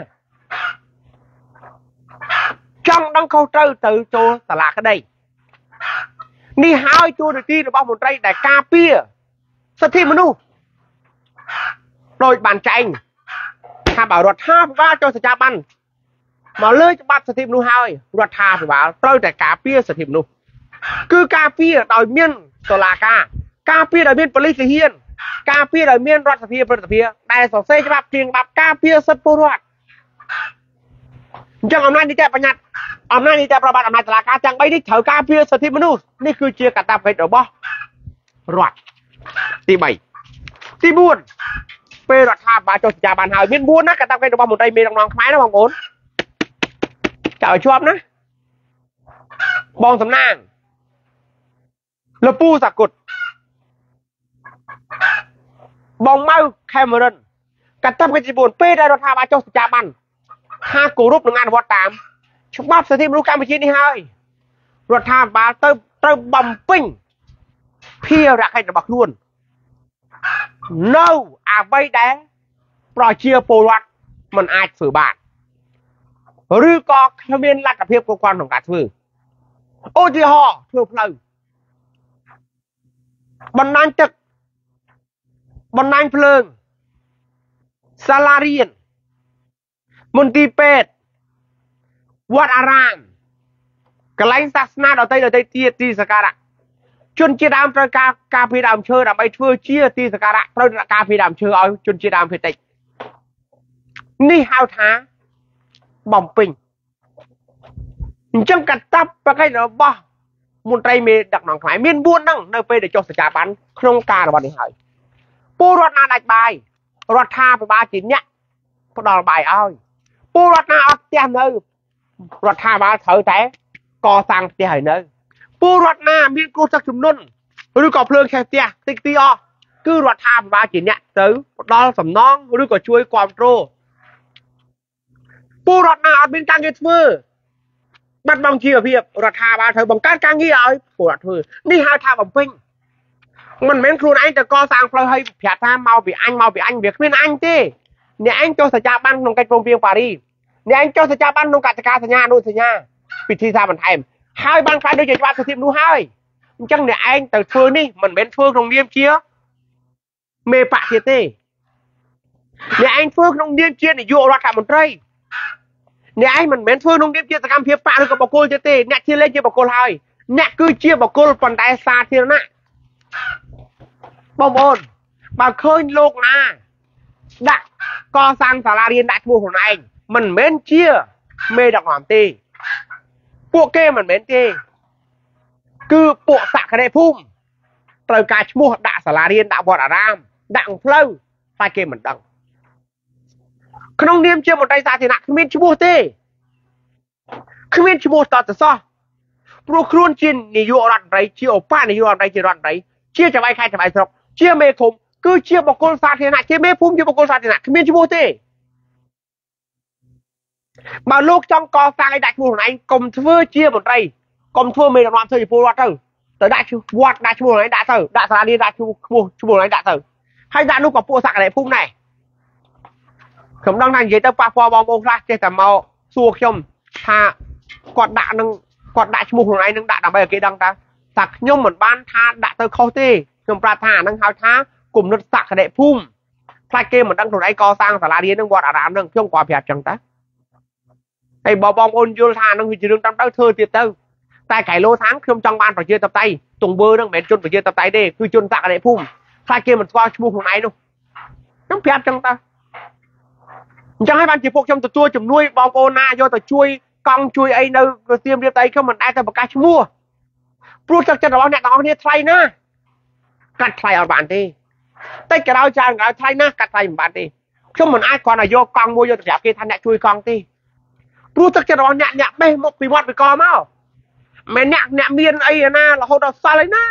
จังดังเข้าเต้าเตอร์โจตลาดก็ได้นี่หายจูดที่เราบอกมนตรีแต่กาเปียสถิตมนุษย์โดยบานใจถ้าบ่าวรถท่าว่าโจสจาบันมาเลยจะบัดสถิตมนุษย์หายรถท่าถือว่าโดยแต่กาเปียสถิตมนุษย์คือกาเปียโดยเมียนตลาดกาเปียโดยเมียนปริศเฮียนกาเปียโดยเมียนรัฐสภีประเทศแต่สองเซจะบับเพียงบับกาเปียสัตว์ปูรัดจังอำนาจนี้จะประหยัดอำนาจนี้จะประบาดอำนาจตลาดจังไปที่เถากาเปียสถิตมนุษย์นี่คือเชียร์กัตตาเพชรหรือบ่รัดตีใบตีบุญเปรตท่าบาโจสจาบันหายเมียนบุญนะกัตตาเพชรหรือบ่หมดใจมีน้องๆไม้นะบางคนเจ้าชอบนะบองสำนางแล้วปูสักกุดบองเมาแคมเมรอนกัตตาเพชรบุญเปรตท่าบาโจสจาบันห้ากูรูปหนึ่งงานวัดตามชุบบับสถิตรู้การไปชี้นี่ให้รถทางบาเติมบัมปิ้งเพียรักให้ระบักล้วน no อาไว้แดงปล่อยเชียร์โปรวัดมันอาจฝือบาทหรือก็ทะเบียนรัฐกับเพียบกับความของการฝือโอ้ที่ห่อเพื่อเพลิงบรรณาจักบรรณาเพลิงซาลาเรียนมนตรีเป็ดวัดอารามกลายศาสนาเราได้เตี้ยตีสการะจนเจียดามประกาพิดามเชื่อดามไปเชื่อเชี่ยตีสการะประกาพิดามเชื่อเอาจนเจียดามเพตินี่หาวท้าบ่มปิงจังกัดตับไปให้เราบ่มุนไตรเมดักหนองขายเมียนบุญนั่งในไปเดี๋ยวจบสจาบันโครงการวันนี้หายปูรถนาดักใบรถท่าไปบาจินเนี่ยพอดอลใบเอาปูรถนาอัดเตียนเลยรถท่าบาเถอแต่ก่อสร้างเตียนเลยปูรถนามีกูสักชุมนุนหรือก่อเพลิงแค่เตียติ๊กตีอคือรถท่าไปบาจินเนี่ยเต๋อดอลสำน้องหรือก็ช่วยความโตปูรถนาอัดเป็นการเก็บมือบัดบางทีแบบพี่รถท่าบาเถอบังการกางยี่เอาปูรถมือนี่หาท่าบังปิ้งมันเหม็นครูanhจะก่อสร้างเพลิงให้เพียรท่าเมาbị anh việcเป็นanhที่เนี่ยanh choสจาบันลงกันโรงเรียนปารีเนี่ยanh choสจาบันลงกัจการสัญญาโน่นสัญญาปิดที่ซาบันไทม์ให้บางใครโดยเฉพาะสถิตดูให้จังเนี่ยanhแต่เฟืองนี่มันเป็นเฟืองโรงเรียนเชียเมปะเชียเต้เนี่ยanhเฟืองโรงเรียนเชียเนี่ยอยู่รัฐมนตรีเนี่ยanhมันเป็นเฟืองโรงเรียนเชียแต่การเพียบปะหรือกับบอกโกลเชียเต้เนี่ยเชียเล่นเชียบอกโกลให้เนี่ยคือเชียบอกโกลปันไดซาเทียนะบอมบอนบางเคยโลกนะดักก่อสร้างศาลาเรียนดักมูของนายมันเหม็นเชี่ยเมดักหอมตีพวกเก้มันเหม็นตีคือพวกสักกระไดพุ่มตระการชั่วดักศาลาเรียนดักบอดอารามดักเพลย์ไปเก้มันดังขนมเนียมเชี่ยหมดใจสาธินะขมิ้นชั่วตีขมิ้นชั่วต่อจะซ้อโปรครูนจินนิยอรันไรเชี่ยวป้านิยอรันไรเชี่ยรันไรเชี่ยจะไปใครจะไปสรบเชี่ยเมคม cứ chia bọc côn sạt thế này chia mê phum chia bọc côn sạt thế này cứ miên chú thế mà lúc trong co sang cái đại chú này cùng thưa chia một đây cùng thưa mình làm sao thì phù hợp đâu tới đại chú này đã ra đi đại chú này đã thử hay đã lúc có phù sạc này phum này không đang thành gì tao pa qua bom ra chơi tầm màu xua không tha quạt đại chú này nâng đã làm bây giờ cái đăng ta sạc nhung một ban tha đã tới khâu tê nhung pra tha nâng hao tha cùng nó sạc cái đệ phum thay kia mình đang thủ này co sang là đi nâng quạt ở đám nâng không qua phèo chẳng taไอ้บอมโอนยูทานั่งวิจิตรตั้งเต้าเธอเตี้ยเต้าแต่ไก่โลทั้งเครื่องจังบ้านไปเจอตับไตตรงเบอร์นั่งแม่จนไปเจอตับไตเด้คือจนสักอะไรพุ่มถ้าเกมมันก็ชั่วโมงของไหนนู่นน้ำเพียบจังตาจังให้บ้านจีพวกชมตัวจุ่มนุ้ยบอมโอนาโยตัวช่วยกองช่วยไอ้เนอเตรียมเรียบไตเขามันได้แต่ปากกาชั่วโมงปลุกจากจะเราเนี่ยน้องเนี่ยไทยนะกัดไทยเอาบ้านตีแต่แกเราจางเราไทยนะกัดไทยบ้านตีช่วงมันไอ้ก่อนอะโยกองมวยโยตัวแสบเกทันเนี่ยช่วยกองตีรู้จักจะรอเนี่ยไม่หมกปีวัดไปกอมั้งแม่เนี่ยเมียนไอ้น่ะเราเขาดอซาเลยนะ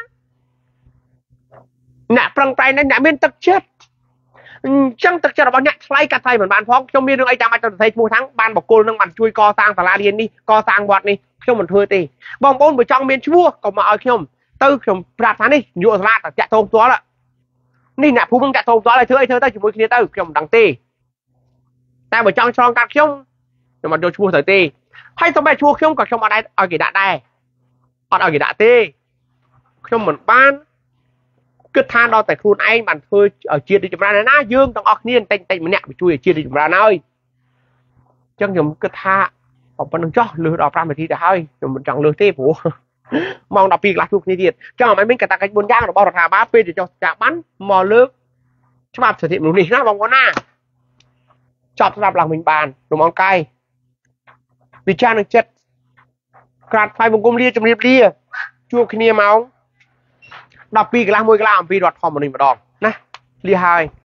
เนี่ยปรังใจเนี่ยเมียนตักเช็ดจังตักจะรอเนี่ยใช้กระไทยเหมือนบ้านพ้องช่วงมีเรื่องไอ้จามาจนใส่หมู่ทั้งบ้านบอกโกลนั่งมันช่วยกอสร้างศาลาเรียนนี่กอสร้างวัดนี่ช่วงมันเถื่อตีบองบนไปจังเมียนชั่วก็มาเอาช่วงตื้อช่วงปราบฐานนี่อยู่ศาลาแต่จะโตตัวละนี่เนี่ยผู้มึงจะโตตัวอะไรเธอไอ้เธอตั้งอยู่บนคลีตื้อช่วงดังตีแต่ไปจังช่องกัดช่วงnhưng mà đôi chua thời tê hay tao bé chua không còn trong ở đây ở cái đạn đây ở cái đạn tê trong mình ban cứ than đo tại khuôn anh bản thôi ở chia đi chụp ra này na dương tao ở niên tanh mình nè bị chui chia đi chụp ra nơi chẳng nhầm cứ tha ở bên cho lừa đọc ra mà thì đã hơi nhưng mình chẳng lừa tê phủ mong đọc việc là chụp như thiệt cho mấy mình cả ta cái buôn giang rồi bao thà bá phê để cho chả bắn mò nước cho bạn sở thiện mình nó vòng con na chọc ra lòng mình bàn đồ món cayวิจารณ์นึงเจ็ดกราดไฟวงกลมเรียจมเรียบเรียชั่วขี้เนียเมาดับปีกลางมวยกลางปีรอดทอมมันนี่มาดองนะเรียหาย